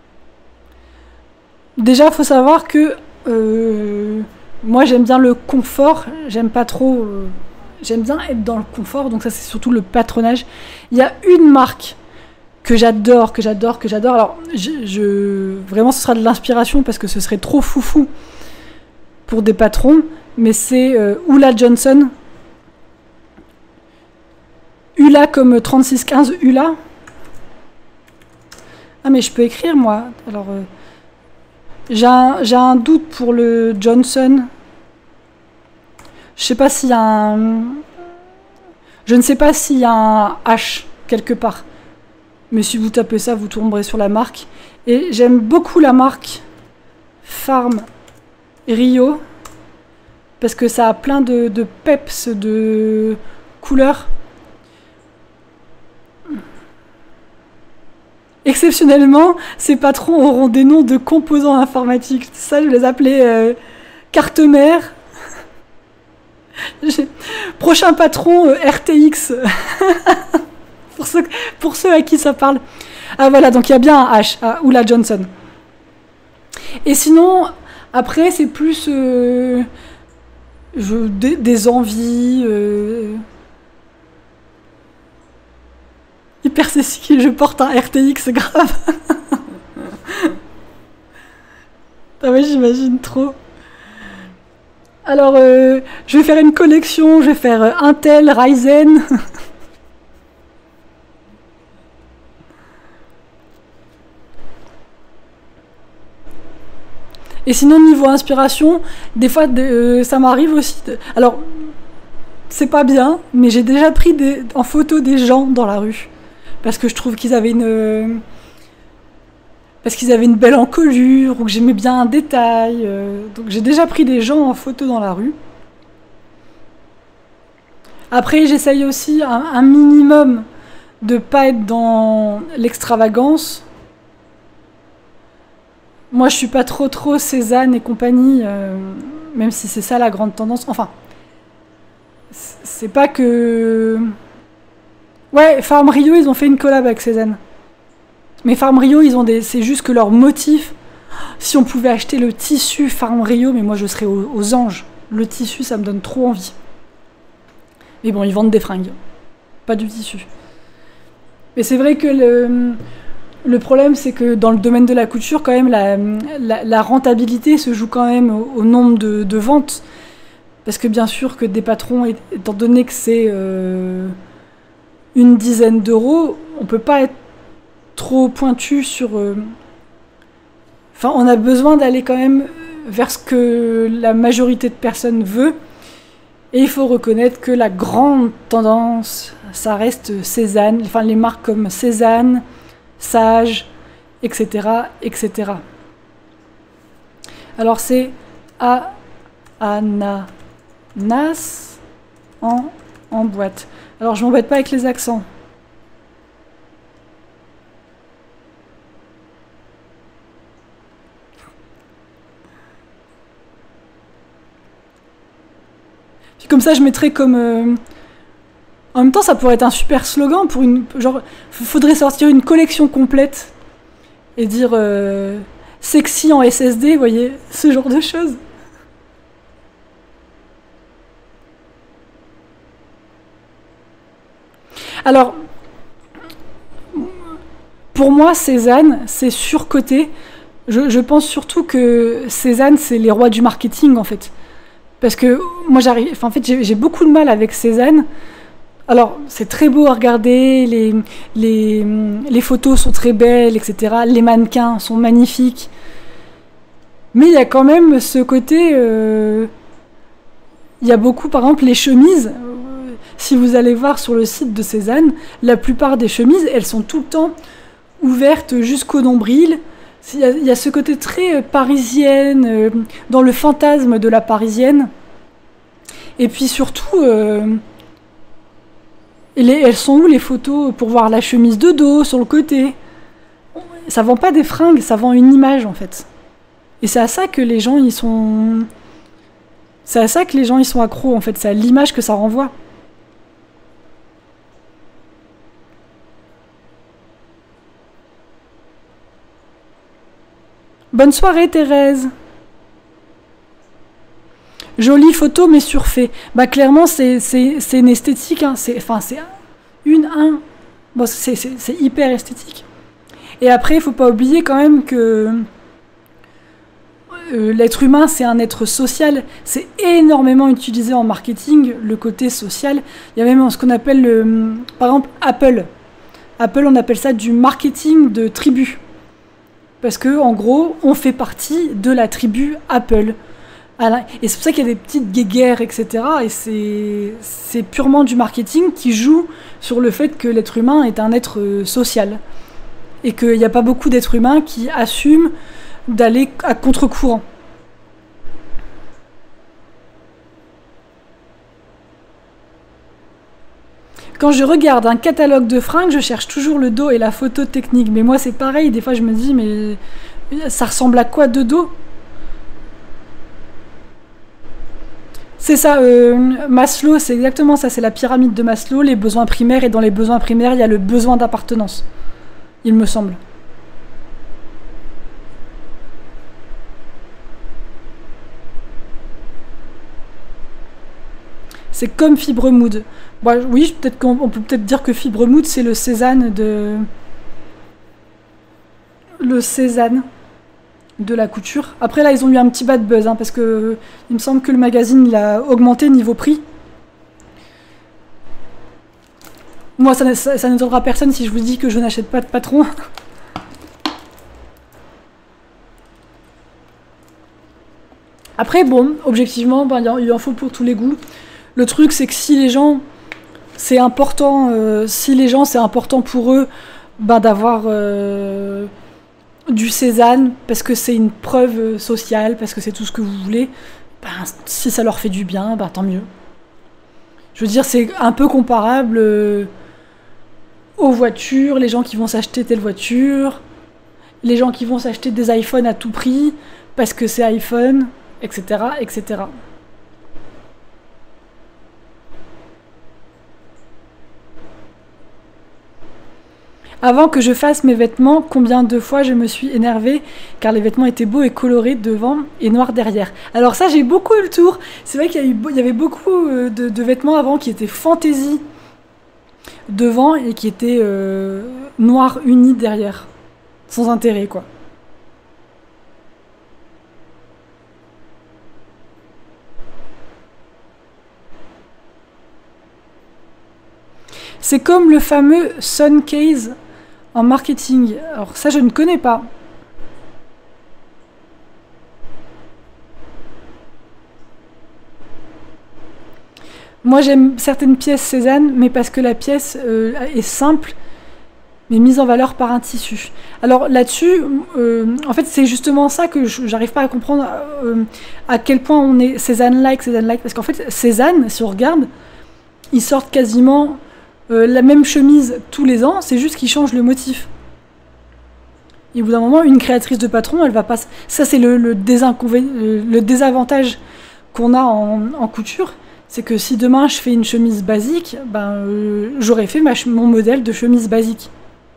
Déjà, il faut savoir que... moi, j'aime bien le confort, j'aime pas trop... j'aime bien être dans le confort, donc ça, c'est surtout le patronage. Il y a une marque que j'adore. Alors, vraiment, ce sera de l'inspiration parce que ce serait trop foufou pour des patrons, mais c'est Ulla Johnson. Ulla comme 3615 Ulla. Ah, mais je peux écrire, moi. Alors... j'ai un doute pour le Johnson. Je sais pas s'il y a un... Je ne sais pas s'il y a un H quelque part. Mais si vous tapez ça, vous tomberez sur la marque. Et j'aime beaucoup la marque Farm Rio. Parce que ça a plein de peps, de couleurs. Exceptionnellement, ces patrons auront des noms de composants informatiques. Ça, je les appelais carte-mère. Prochain patron, RTX. pour ceux à qui ça parle. Ah voilà, donc il y a bien un H, Ulla Johnson. Et sinon, après, c'est plus des envies. Hyper Cécile, je porte un RTX grave. Ah ouais, j'imagine trop. Alors, je vais faire une collection, je vais faire Intel, Ryzen. Et sinon, niveau inspiration, des fois, ça m'arrive aussi. Alors, c'est pas bien, mais j'ai déjà pris en photo des gens dans la rue. Parce que je trouve qu'ils avaient parce qu'ils avaient une belle encolure, ou que j'aimais bien un détail. Donc j'ai déjà pris des gens en photo dans la rue. Après, j'essaye aussi un minimum de pas être dans l'extravagance. Moi, je suis pas trop Cézanne et compagnie, même si c'est ça la grande tendance. Enfin, c'est pas que... Ouais, Farm Rio, ils ont fait une collab avec Cézanne. Mais Farm Rio, c'est juste que leur motif... Si on pouvait acheter le tissu Farm Rio, mais moi je serais aux anges. Le tissu, ça me donne trop envie. Mais bon, ils vendent des fringues. Pas du tissu. Mais c'est vrai que le problème, c'est que dans le domaine de la couture, quand même, la rentabilité se joue quand même au nombre de ventes. Parce que bien sûr que des patrons, étant donné que c'est une dizaine d'euros, on peut pas être trop pointu sur... Enfin, on a besoin d'aller quand même vers ce que la majorité de personnes veut. Et il faut reconnaître que la grande tendance, ça reste Cézanne, enfin les marques comme Cézanne, Sage, etc., etc. Alors c'est ananas en boîte. Alors je m'embête pas avec les accents. Puis comme ça je mettrais comme... En même temps ça pourrait être un super slogan pour une... Genre, faudrait sortir une collection complète et dire sexy en SSD, vous voyez, ce genre de choses. Alors, pour moi, Cézanne, c'est surcoté. Je pense surtout que Cézanne, c'est les rois du marketing, en fait. Parce que moi, en fait, j'ai beaucoup de mal avec Cézanne. Alors, c'est très beau à regarder, les photos sont très belles, etc. Les mannequins sont magnifiques. Mais il y a quand même ce côté... il y a beaucoup, par exemple, les chemises... Si vous allez voir sur le site de Cézanne, la plupart des chemises, elles sont tout le temps ouvertes jusqu'au nombril. Il y a ce côté très parisienne, dans le fantasme de la parisienne. Et puis surtout, elles sont où les photos pour voir la chemise de dos sur le côté? Ça vend pas des fringues, ça vend une image en fait. Et c'est à ça que les gens ils sont... C'est à ça que les gens ils sont accros en fait, c'est à l'image que ça renvoie. Bonne soirée Thérèse. Jolie photo mais surfait. Bah clairement c'est une esthétique, hein. C'est bon, c'est hyper esthétique. Et après il faut pas oublier quand même que l'être humain c'est un être social. C'est énormément utilisé en marketing, le côté social. Il y a même ce qu'on appelle par exemple Apple. Apple on appelle ça du marketing de tribu. Parce que, en gros, on fait partie de la tribu Apple. Et c'est pour ça qu'il y a des petites guéguerres, etc. Et c'est purement du marketing qui joue sur le fait que l'être humain est un être social. Et qu'il n'y a pas beaucoup d'êtres humains qui assument d'aller à contre-courant. Quand je regarde un catalogue de fringues, je cherche toujours le dos et la photo technique. Mais moi, c'est pareil. Des fois, je me dis, mais ça ressemble à quoi de dos? C'est ça, Maslow, c'est exactement ça. C'est la pyramide de Maslow, les besoins primaires. Et dans les besoins primaires, il y a le besoin d'appartenance. Il me semble. C'est comme Fibre Mood. Bon, oui, peut-être qu'on peut peut-être dire que Fibre Mood, c'est le Cézanne de... Le Cézanne de la couture. Après, là, ils ont eu un petit bad buzz, hein, parce que il me semble que le magazine, il a augmenté niveau prix. Moi, ça n'étonnera personne si je vous dis que je n'achète pas de Patron. Après, bon, objectivement, ben, il en faut pour tous les goûts. Le truc, c'est que si les gens, c'est important, c'est important pour eux, ben, d'avoir du Cézanne, parce que c'est une preuve sociale, parce que c'est tout ce que vous voulez, ben, si ça leur fait du bien, ben, tant mieux. Je veux dire, c'est un peu comparable aux voitures, les gens qui vont s'acheter telle voiture, les gens qui vont s'acheter des iPhones à tout prix, parce que c'est iPhone, etc., etc. Avant que je fasse mes vêtements, combien de fois je me suis énervée car les vêtements étaient beaux et colorés devant et noirs derrière. Alors ça, j'ai beaucoup eu le tour. C'est vrai qu'il y avait beaucoup de vêtements avant qui étaient fantaisie devant et qui étaient noirs unis derrière. Sans intérêt, quoi. C'est comme le fameux Sun Case en marketing. Alors ça, je ne connais pas. Moi, j'aime certaines pièces Cézanne, mais parce que la pièce est simple, mais mise en valeur par un tissu. Alors là-dessus, en fait, c'est justement ça que j'arrive pas à comprendre à quel point on est Cézanne-like, Cézanne-like. Parce qu'en fait, Cézanne, si on regarde, ils sortent quasiment la même chemise tous les ans, c'est juste qu'ils changent le motif. Et au bout d'un moment, une créatrice de Patron, elle va pas... Ça, c'est le désavantage qu'on a en couture, c'est que si demain je fais une chemise basique, ben, j'aurais fait mon modèle de chemise basique.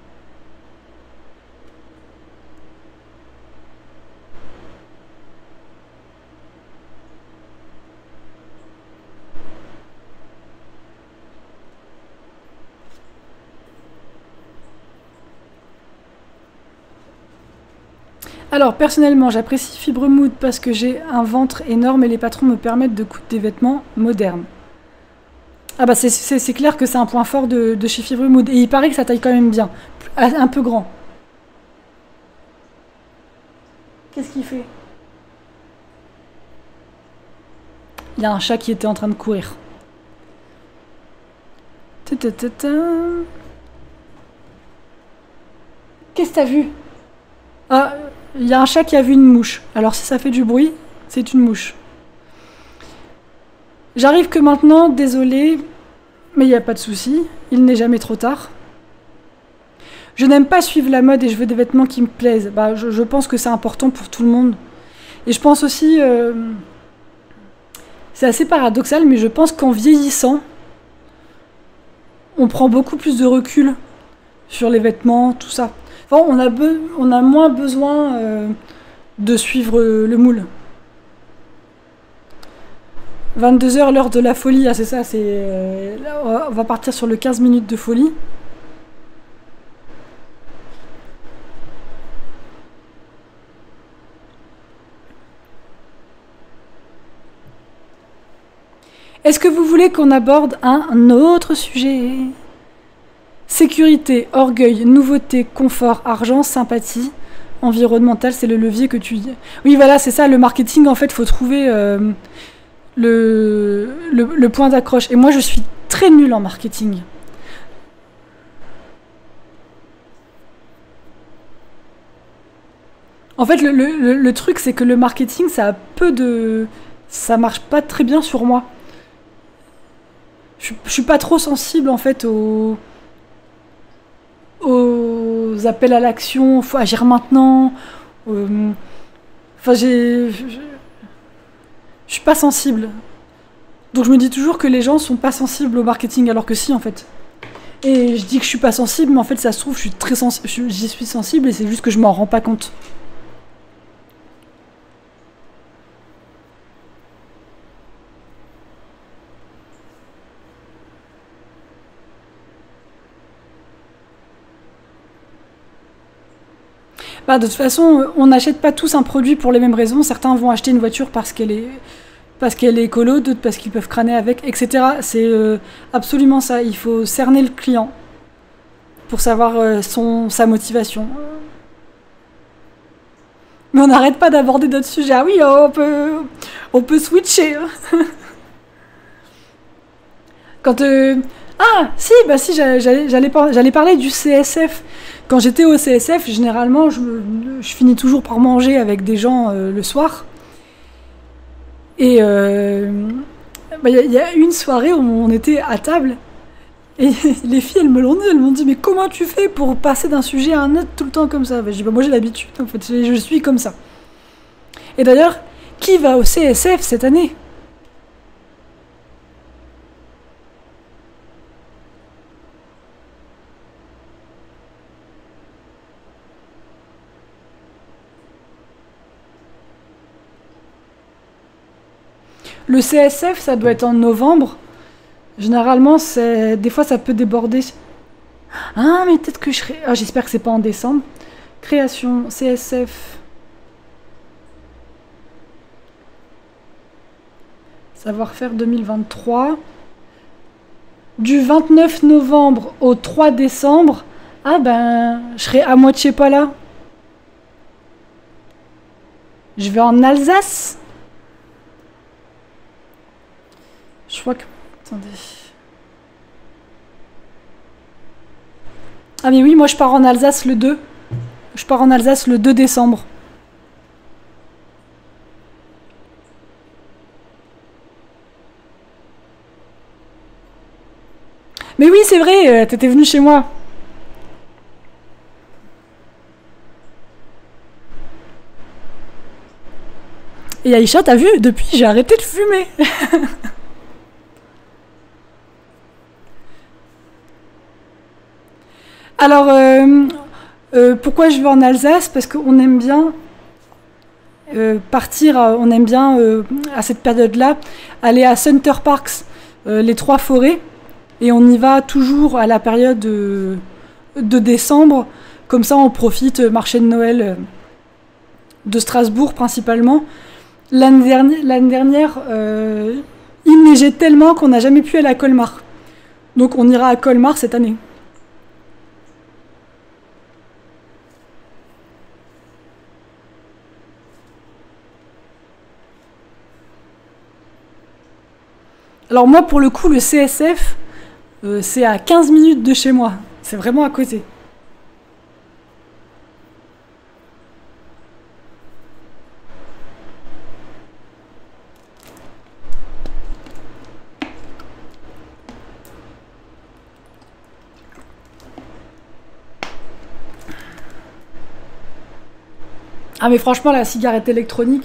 Alors, personnellement, j'apprécie Fibre Mood parce que j'ai un ventre énorme et les patrons me permettent de coudre des vêtements modernes. Ah bah c'est clair que c'est un point fort de chez Fibre Mood. Et il paraît que ça taille quand même bien. Un peu grand. Qu'est-ce qu'il fait? Il y a un chat qui était en train de courir. Qu'est-ce que t'as vu? Ah, il y a un chat qui a vu une mouche. Alors si ça fait du bruit, c'est une mouche. J'arrive que maintenant, désolé, mais il n'y a pas de souci. Il n'est jamais trop tard. Je n'aime pas suivre la mode et je veux des vêtements qui me plaisent. Bah, je pense que c'est important pour tout le monde. Et je pense aussi... c'est assez paradoxal, mais je pense qu'en vieillissant, on prend beaucoup plus de recul sur les vêtements, tout ça. Enfin, on a moins besoin de suivre le moule. 22h, l'heure de la folie, ah, c'est ça, on va partir sur le 15 minutes de folie. Est-ce que vous voulez qu'on aborde un autre sujet? Sécurité, orgueil, nouveauté, confort, argent, sympathie, environnemental, c'est le levier que tu dis. Oui, voilà, c'est ça, le marketing, en fait, il faut trouver le point d'accroche. Et moi, je suis très nulle en marketing. En fait, le truc, c'est que le marketing, ça a peu de... Ça marche pas très bien sur moi. Je suis pas trop sensible, en fait, aux appels à l'action, faut agir maintenant. Enfin, je suis pas sensible. Donc je me dis toujours que les gens sont pas sensibles au marketing, alors que si, en fait. Et je dis que je suis pas sensible, mais en fait, ça se trouve, j'y suis sensible et c'est juste que je m'en rends pas compte. Bah, de toute façon, on n'achète pas tous un produit pour les mêmes raisons. Certains vont acheter une voiture parce qu'elle est écolo, d'autres parce qu'ils peuvent crâner avec, etc. C'est absolument ça. Il faut cerner le client pour savoir sa motivation. Mais on n'arrête pas d'aborder d'autres sujets. Ah oui, on peut switcher. Quand ah si, bah si, j'allais parler du CSF. Quand j'étais au CSF, généralement, je finis toujours par manger avec des gens le soir. Et bah, y a une soirée où on était à table. Et les filles, elles m'ont dit, mais comment tu fais pour passer d'un sujet à un autre tout le temps comme ça? Bah, j'ai dit, bah, moi j'ai l'habitude, en fait, je suis comme ça. Et d'ailleurs, qui va au CSF cette année? Le CSF, ça doit être en novembre. Généralement, des fois, ça peut déborder. Ah, mais peut-être que je serai... Ah, j'espère que c'est pas en décembre. Création, CSF. Savoir-faire 2023. Du 29 novembre au 3 décembre. Ah ben, je serai à moitié pas là. Je vais en Alsace. Je crois que... Attendez. Ah mais oui, moi je pars en Alsace le 2. Je pars en Alsace le 2 décembre. Mais oui, c'est vrai, t'étais venu chez moi. Et Aïcha, t'as vu, depuis j'ai arrêté de fumer. Alors, pourquoi je vais en Alsace? Parce qu'on aime bien partir, on aime bien à cette période-là aller à Center Parks, les 3 forêts, et on y va toujours à la période de décembre. Comme ça, on profite, marché de Noël de Strasbourg principalement. L'année dernière, il neigeait tellement qu'on n'a jamais pu aller à Colmar. Donc on ira à Colmar cette année. Alors moi, pour le coup, le CSF, c'est à 15 minutes de chez moi. C'est vraiment à côté. Ah mais franchement, la cigarette électronique,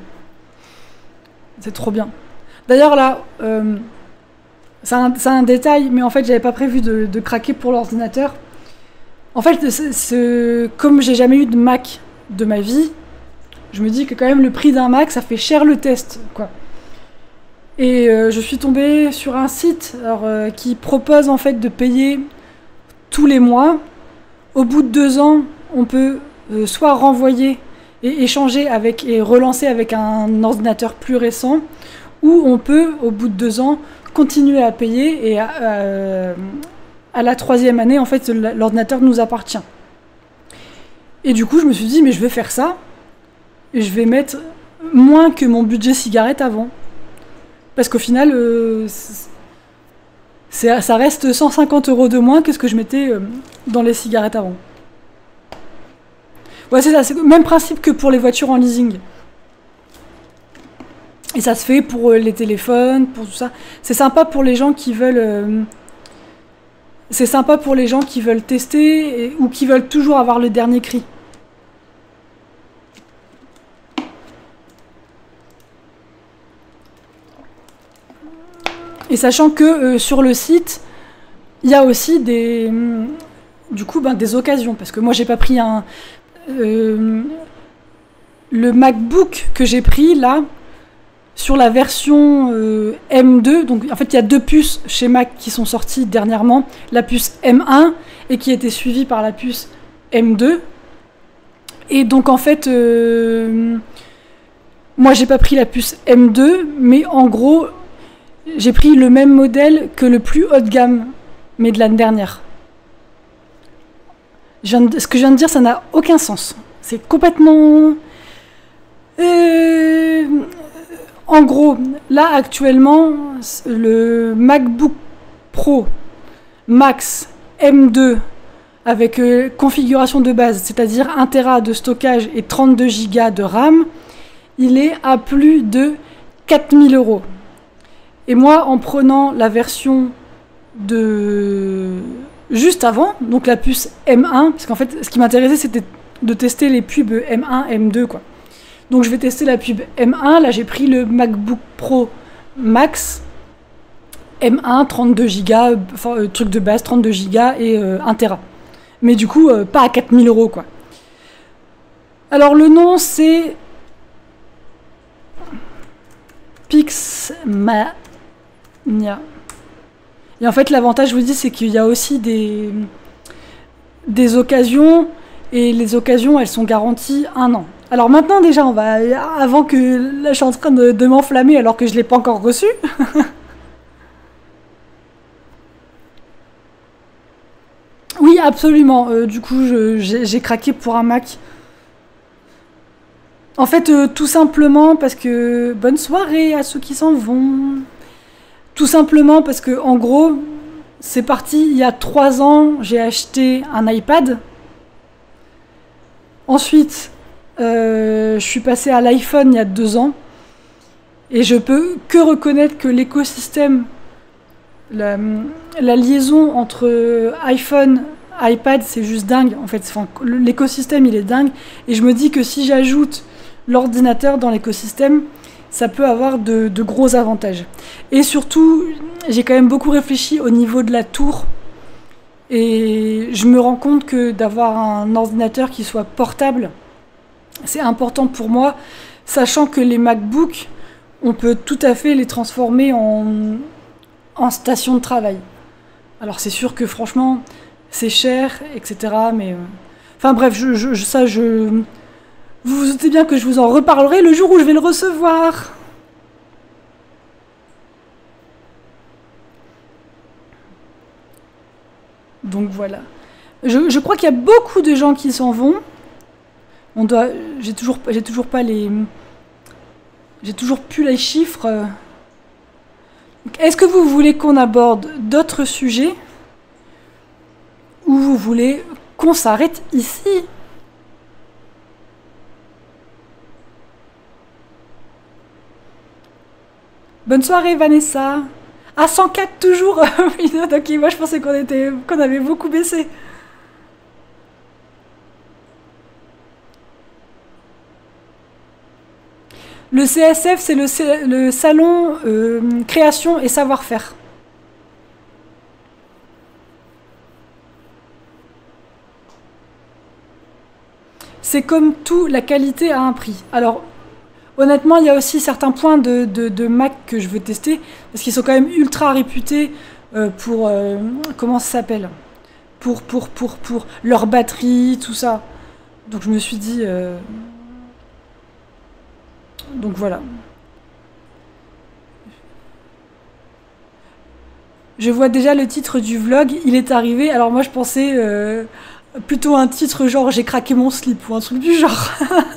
c'est trop bien. D'ailleurs là, c'est un détail, mais en fait j'avais pas prévu de craquer pour l'ordinateur. En fait, comme j'ai jamais eu de Mac de ma vie, je me dis que quand même le prix d'un Mac, ça fait cher le test, quoi. Et je suis tombée sur un site qui propose en fait de payer tous les mois. Au bout de 2 ans, on peut soit renvoyer et échanger avec et relancer avec un ordinateur plus récent, ou on peut, au bout de 2 ans, continuer à payer et à la 3e année, en fait, l'ordinateur nous appartient. Et du coup, je me suis dit, mais je vais faire ça, et je vais mettre moins que mon budget cigarette avant. Parce qu'au final, ça reste 150 € de moins que ce que je mettais dans les cigarettes avant. Ouais, c'est ça, c'est le même principe que pour les voitures en leasing. Et ça se fait pour les téléphones, pour tout ça. C'est sympa pour les gens qui veulent... c'est sympa pour les gens qui veulent tester ou qui veulent toujours avoir le dernier cri. Et sachant que sur le site, il y a aussi des occasions. Parce que moi, j'ai pas pris le MacBook que j'ai pris là, sur la version M2, donc en fait il y a 2 puces chez Mac qui sont sorties dernièrement, la puce M1 et qui a été suivie par la puce M2. Et donc en fait, moi j'ai pas pris la puce M2, mais en gros, j'ai pris le même modèle que le plus haut de gamme, mais de l'année dernière. Ce que je viens de dire, ça n'a aucun sens. C'est complètement... en gros, là actuellement, le MacBook Pro Max M2 avec configuration de base, c'est-à-dire 1 Tera de stockage et 32 Go de RAM, il est à plus de 4000 €. Et moi, en prenant la version de juste avant, donc la puce M1, parce qu'en fait, ce qui m'intéressait, c'était de tester les pubs M1, M2, quoi. Donc je vais tester la pub M1. Là, j'ai pris le MacBook Pro Max M1, 32 Go, enfin, truc de base, 32 Go et 1 Tera. Mais du coup, pas à 4000 €, quoi. Alors, le nom, c'est Pixmania. Et en fait, l'avantage, je vous dis, c'est qu'il y a aussi des occasions. Et les occasions, elles sont garanties 1 an. Alors maintenant, déjà, on va... Avant que... Là, je suis en train de m'enflammer alors que je ne l'ai pas encore reçu. Oui, absolument. Du coup, j'ai craqué pour un Mac. En fait, tout simplement parce que... Bonne soirée à ceux qui s'en vont. Tout simplement parce que, en gros, c'est parti. Il y a 3 ans, j'ai acheté un iPad. Ensuite, je suis passée à l'iPhone il y a 2 ans. Et je peux que reconnaître que l'écosystème, la liaison entre iPhone, iPad, c'est juste dingue. En fait, enfin, l'écosystème, il est dingue. Et je me dis que si j'ajoute l'ordinateur dans l'écosystème, ça peut avoir de gros avantages. Et surtout, j'ai quand même beaucoup réfléchi au niveau de la tour. Et je me rends compte que d'avoir un ordinateur qui soit portable, c'est important pour moi, sachant que les MacBooks, on peut tout à fait les transformer en station de travail. Alors c'est sûr que franchement, c'est cher, etc. Mais enfin bref, vous vous doutez bien que je vous en reparlerai le jour où je vais le recevoir. Donc voilà. Je crois qu'il y a beaucoup de gens qui s'en vont. J'ai toujours pas les... J'ai toujours plus les chiffres. Est-ce que vous voulez qu'on aborde d'autres sujets ou vous voulez qu'on s'arrête ici? Bonne soirée Vanessa. À 104 toujours. Ok, moi je pensais qu'on avait beaucoup baissé. Le CSF, c'est le salon création et savoir-faire. C'est comme tout, la qualité a un prix. Alors, honnêtement, il y a aussi certains points de Mac que je veux tester, parce qu'ils sont quand même ultra réputés pour... comment ça s'appelle, pour leur batterie, tout ça. Donc je me suis dit... donc voilà. Je vois déjà le titre du vlog, il est arrivé. Alors moi je pensais plutôt un titre genre j'ai craqué mon slip ou un truc du genre.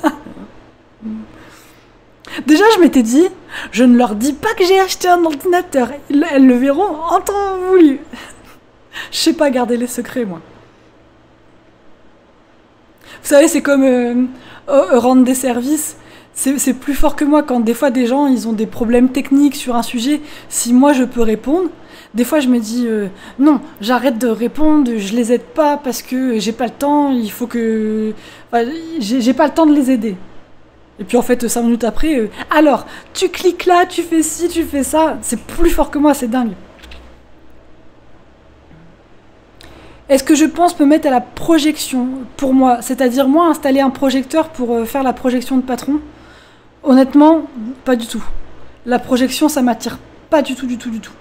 Déjà je m'étais dit, je ne leur dis pas que j'ai acheté un ordinateur. Elles le verront en temps voulu. Je sais pas garder les secrets moi. Vous savez, c'est comme rendre des services. C'est plus fort que moi quand des fois des gens ils ont des problèmes techniques sur un sujet. Si moi je peux répondre, des fois je me dis non, j'arrête de répondre, je les aide pas parce que j'ai pas le temps, il faut que... Enfin, j'ai pas le temps de les aider. Et puis en fait 5 minutes après, alors tu cliques là, tu fais ci, tu fais ça, c'est plus fort que moi, c'est dingue. Est-ce que je pense me mettre à la projection pour moi, c'est-à-dire moi installer un projecteur pour faire la projection de patron? Honnêtement, pas du tout. La projection, ça m'attire pas du tout, du tout, du tout.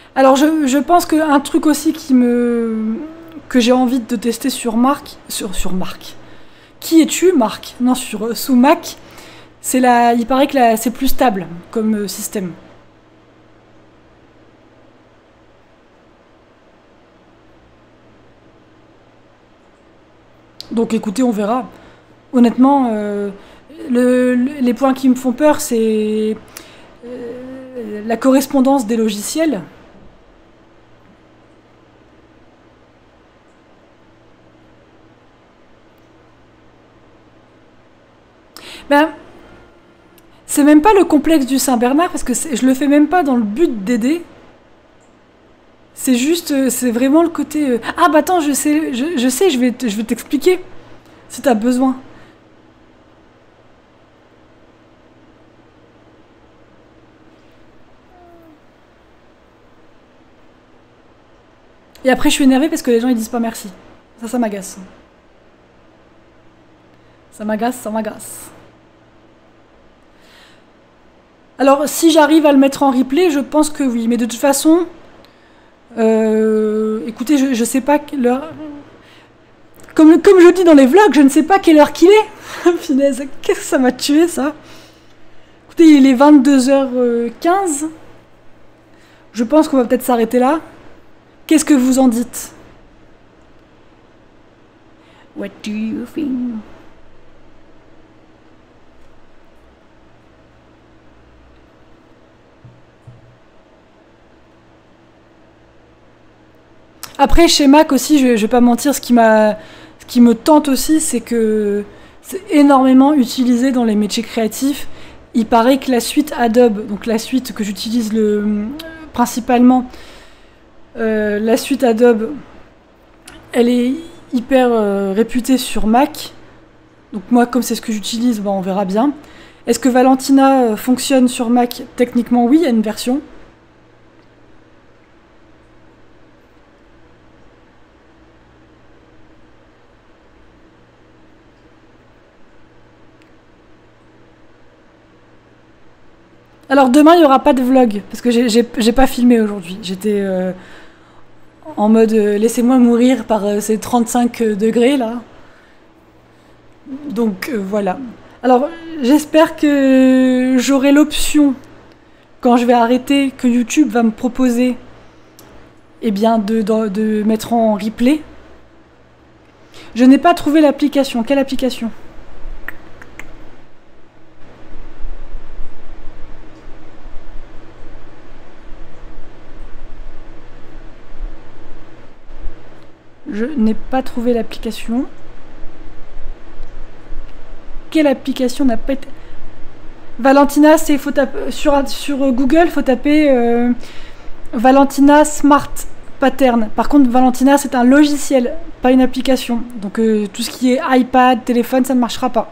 Alors je pense qu'un truc aussi que j'ai envie de tester sur Marc. Qui es-tu, Marc? Non, sous Mac, il paraît que c'est plus stable comme système. Donc écoutez, on verra. Honnêtement, les points qui me font peur, c'est la correspondance des logiciels. Ben, c'est même pas le complexe du Saint-Bernard, parce que je le fais même pas dans le but d'aider. C'est juste, c'est vraiment le côté... Ah bah attends, je sais, je vais t'expliquer, si t'as besoin. Et après, je suis énervée parce que les gens ils disent pas merci. Ça m'agace. Ça m'agace, ça m'agace. Alors, si j'arrive à le mettre en replay, je pense que oui. Mais de toute façon, écoutez, je sais pas quelle heure... Comme je dis dans les vlogs, je ne sais pas quelle heure qu'il est. Finesse, qu'est-ce que ça m'a tué, ça. Écoutez, il est 22h15. Je pense qu'on va peut-être s'arrêter là. Qu'est-ce que vous en dites? What do you think? Après, chez Mac aussi, je vais pas mentir, ce qui me tente aussi, c'est que c'est énormément utilisé dans les métiers créatifs. Il paraît que la suite Adobe, donc la suite que j'utilise principalement, la suite Adobe, elle est hyper réputée sur Mac. Donc moi, comme c'est ce que j'utilise, on verra bien. Est-ce que Valentina fonctionne sur Mac? Techniquement, oui, il y a une version. Alors demain, il n'y aura pas de vlog, parce que j'ai pas filmé aujourd'hui. J'étais en mode laissez-moi mourir par ces 35 degrés là. Donc voilà. Alors j'espère que j'aurai l'option, quand je vais arrêter, que YouTube va me proposer eh bien, de mettre en replay. Je n'ai pas trouvé l'application. Quelle application ? Je n'ai pas trouvé l'application. Quelle application n'a pas été... Valentina, c'est faut taper sur Google, faut taper Valentina Smart Pattern. Par contre, Valentina, c'est un logiciel, pas une application. Donc tout ce qui est iPad, téléphone, ça ne marchera pas.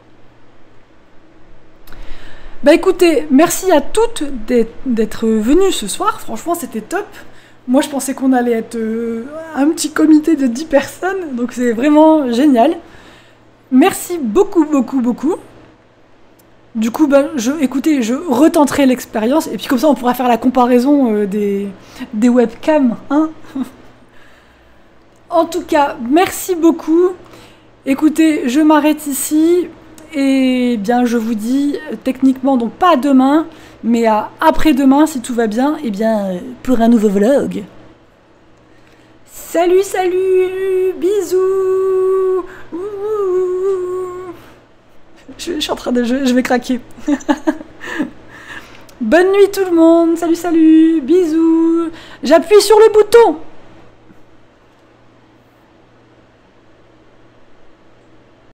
Bah écoutez, merci à toutes d'être venues ce soir. Franchement, c'était top. Moi, je pensais qu'on allait être un petit comité de 10 personnes, donc c'est vraiment génial. Merci beaucoup, beaucoup, beaucoup. Du coup, écoutez, je retenterai l'expérience, et puis comme ça, on pourra faire la comparaison des webcams. Hein. En tout cas, merci beaucoup. Écoutez, je m'arrête ici, et bien, je vous dis, techniquement, donc pas à demain, mais à après-demain, si tout va bien, et bien, pour un nouveau vlog. Salut, salut, bisous. Je suis en train de... Je vais craquer. Bonne nuit tout le monde. Salut, salut, bisous. J'appuie sur le bouton.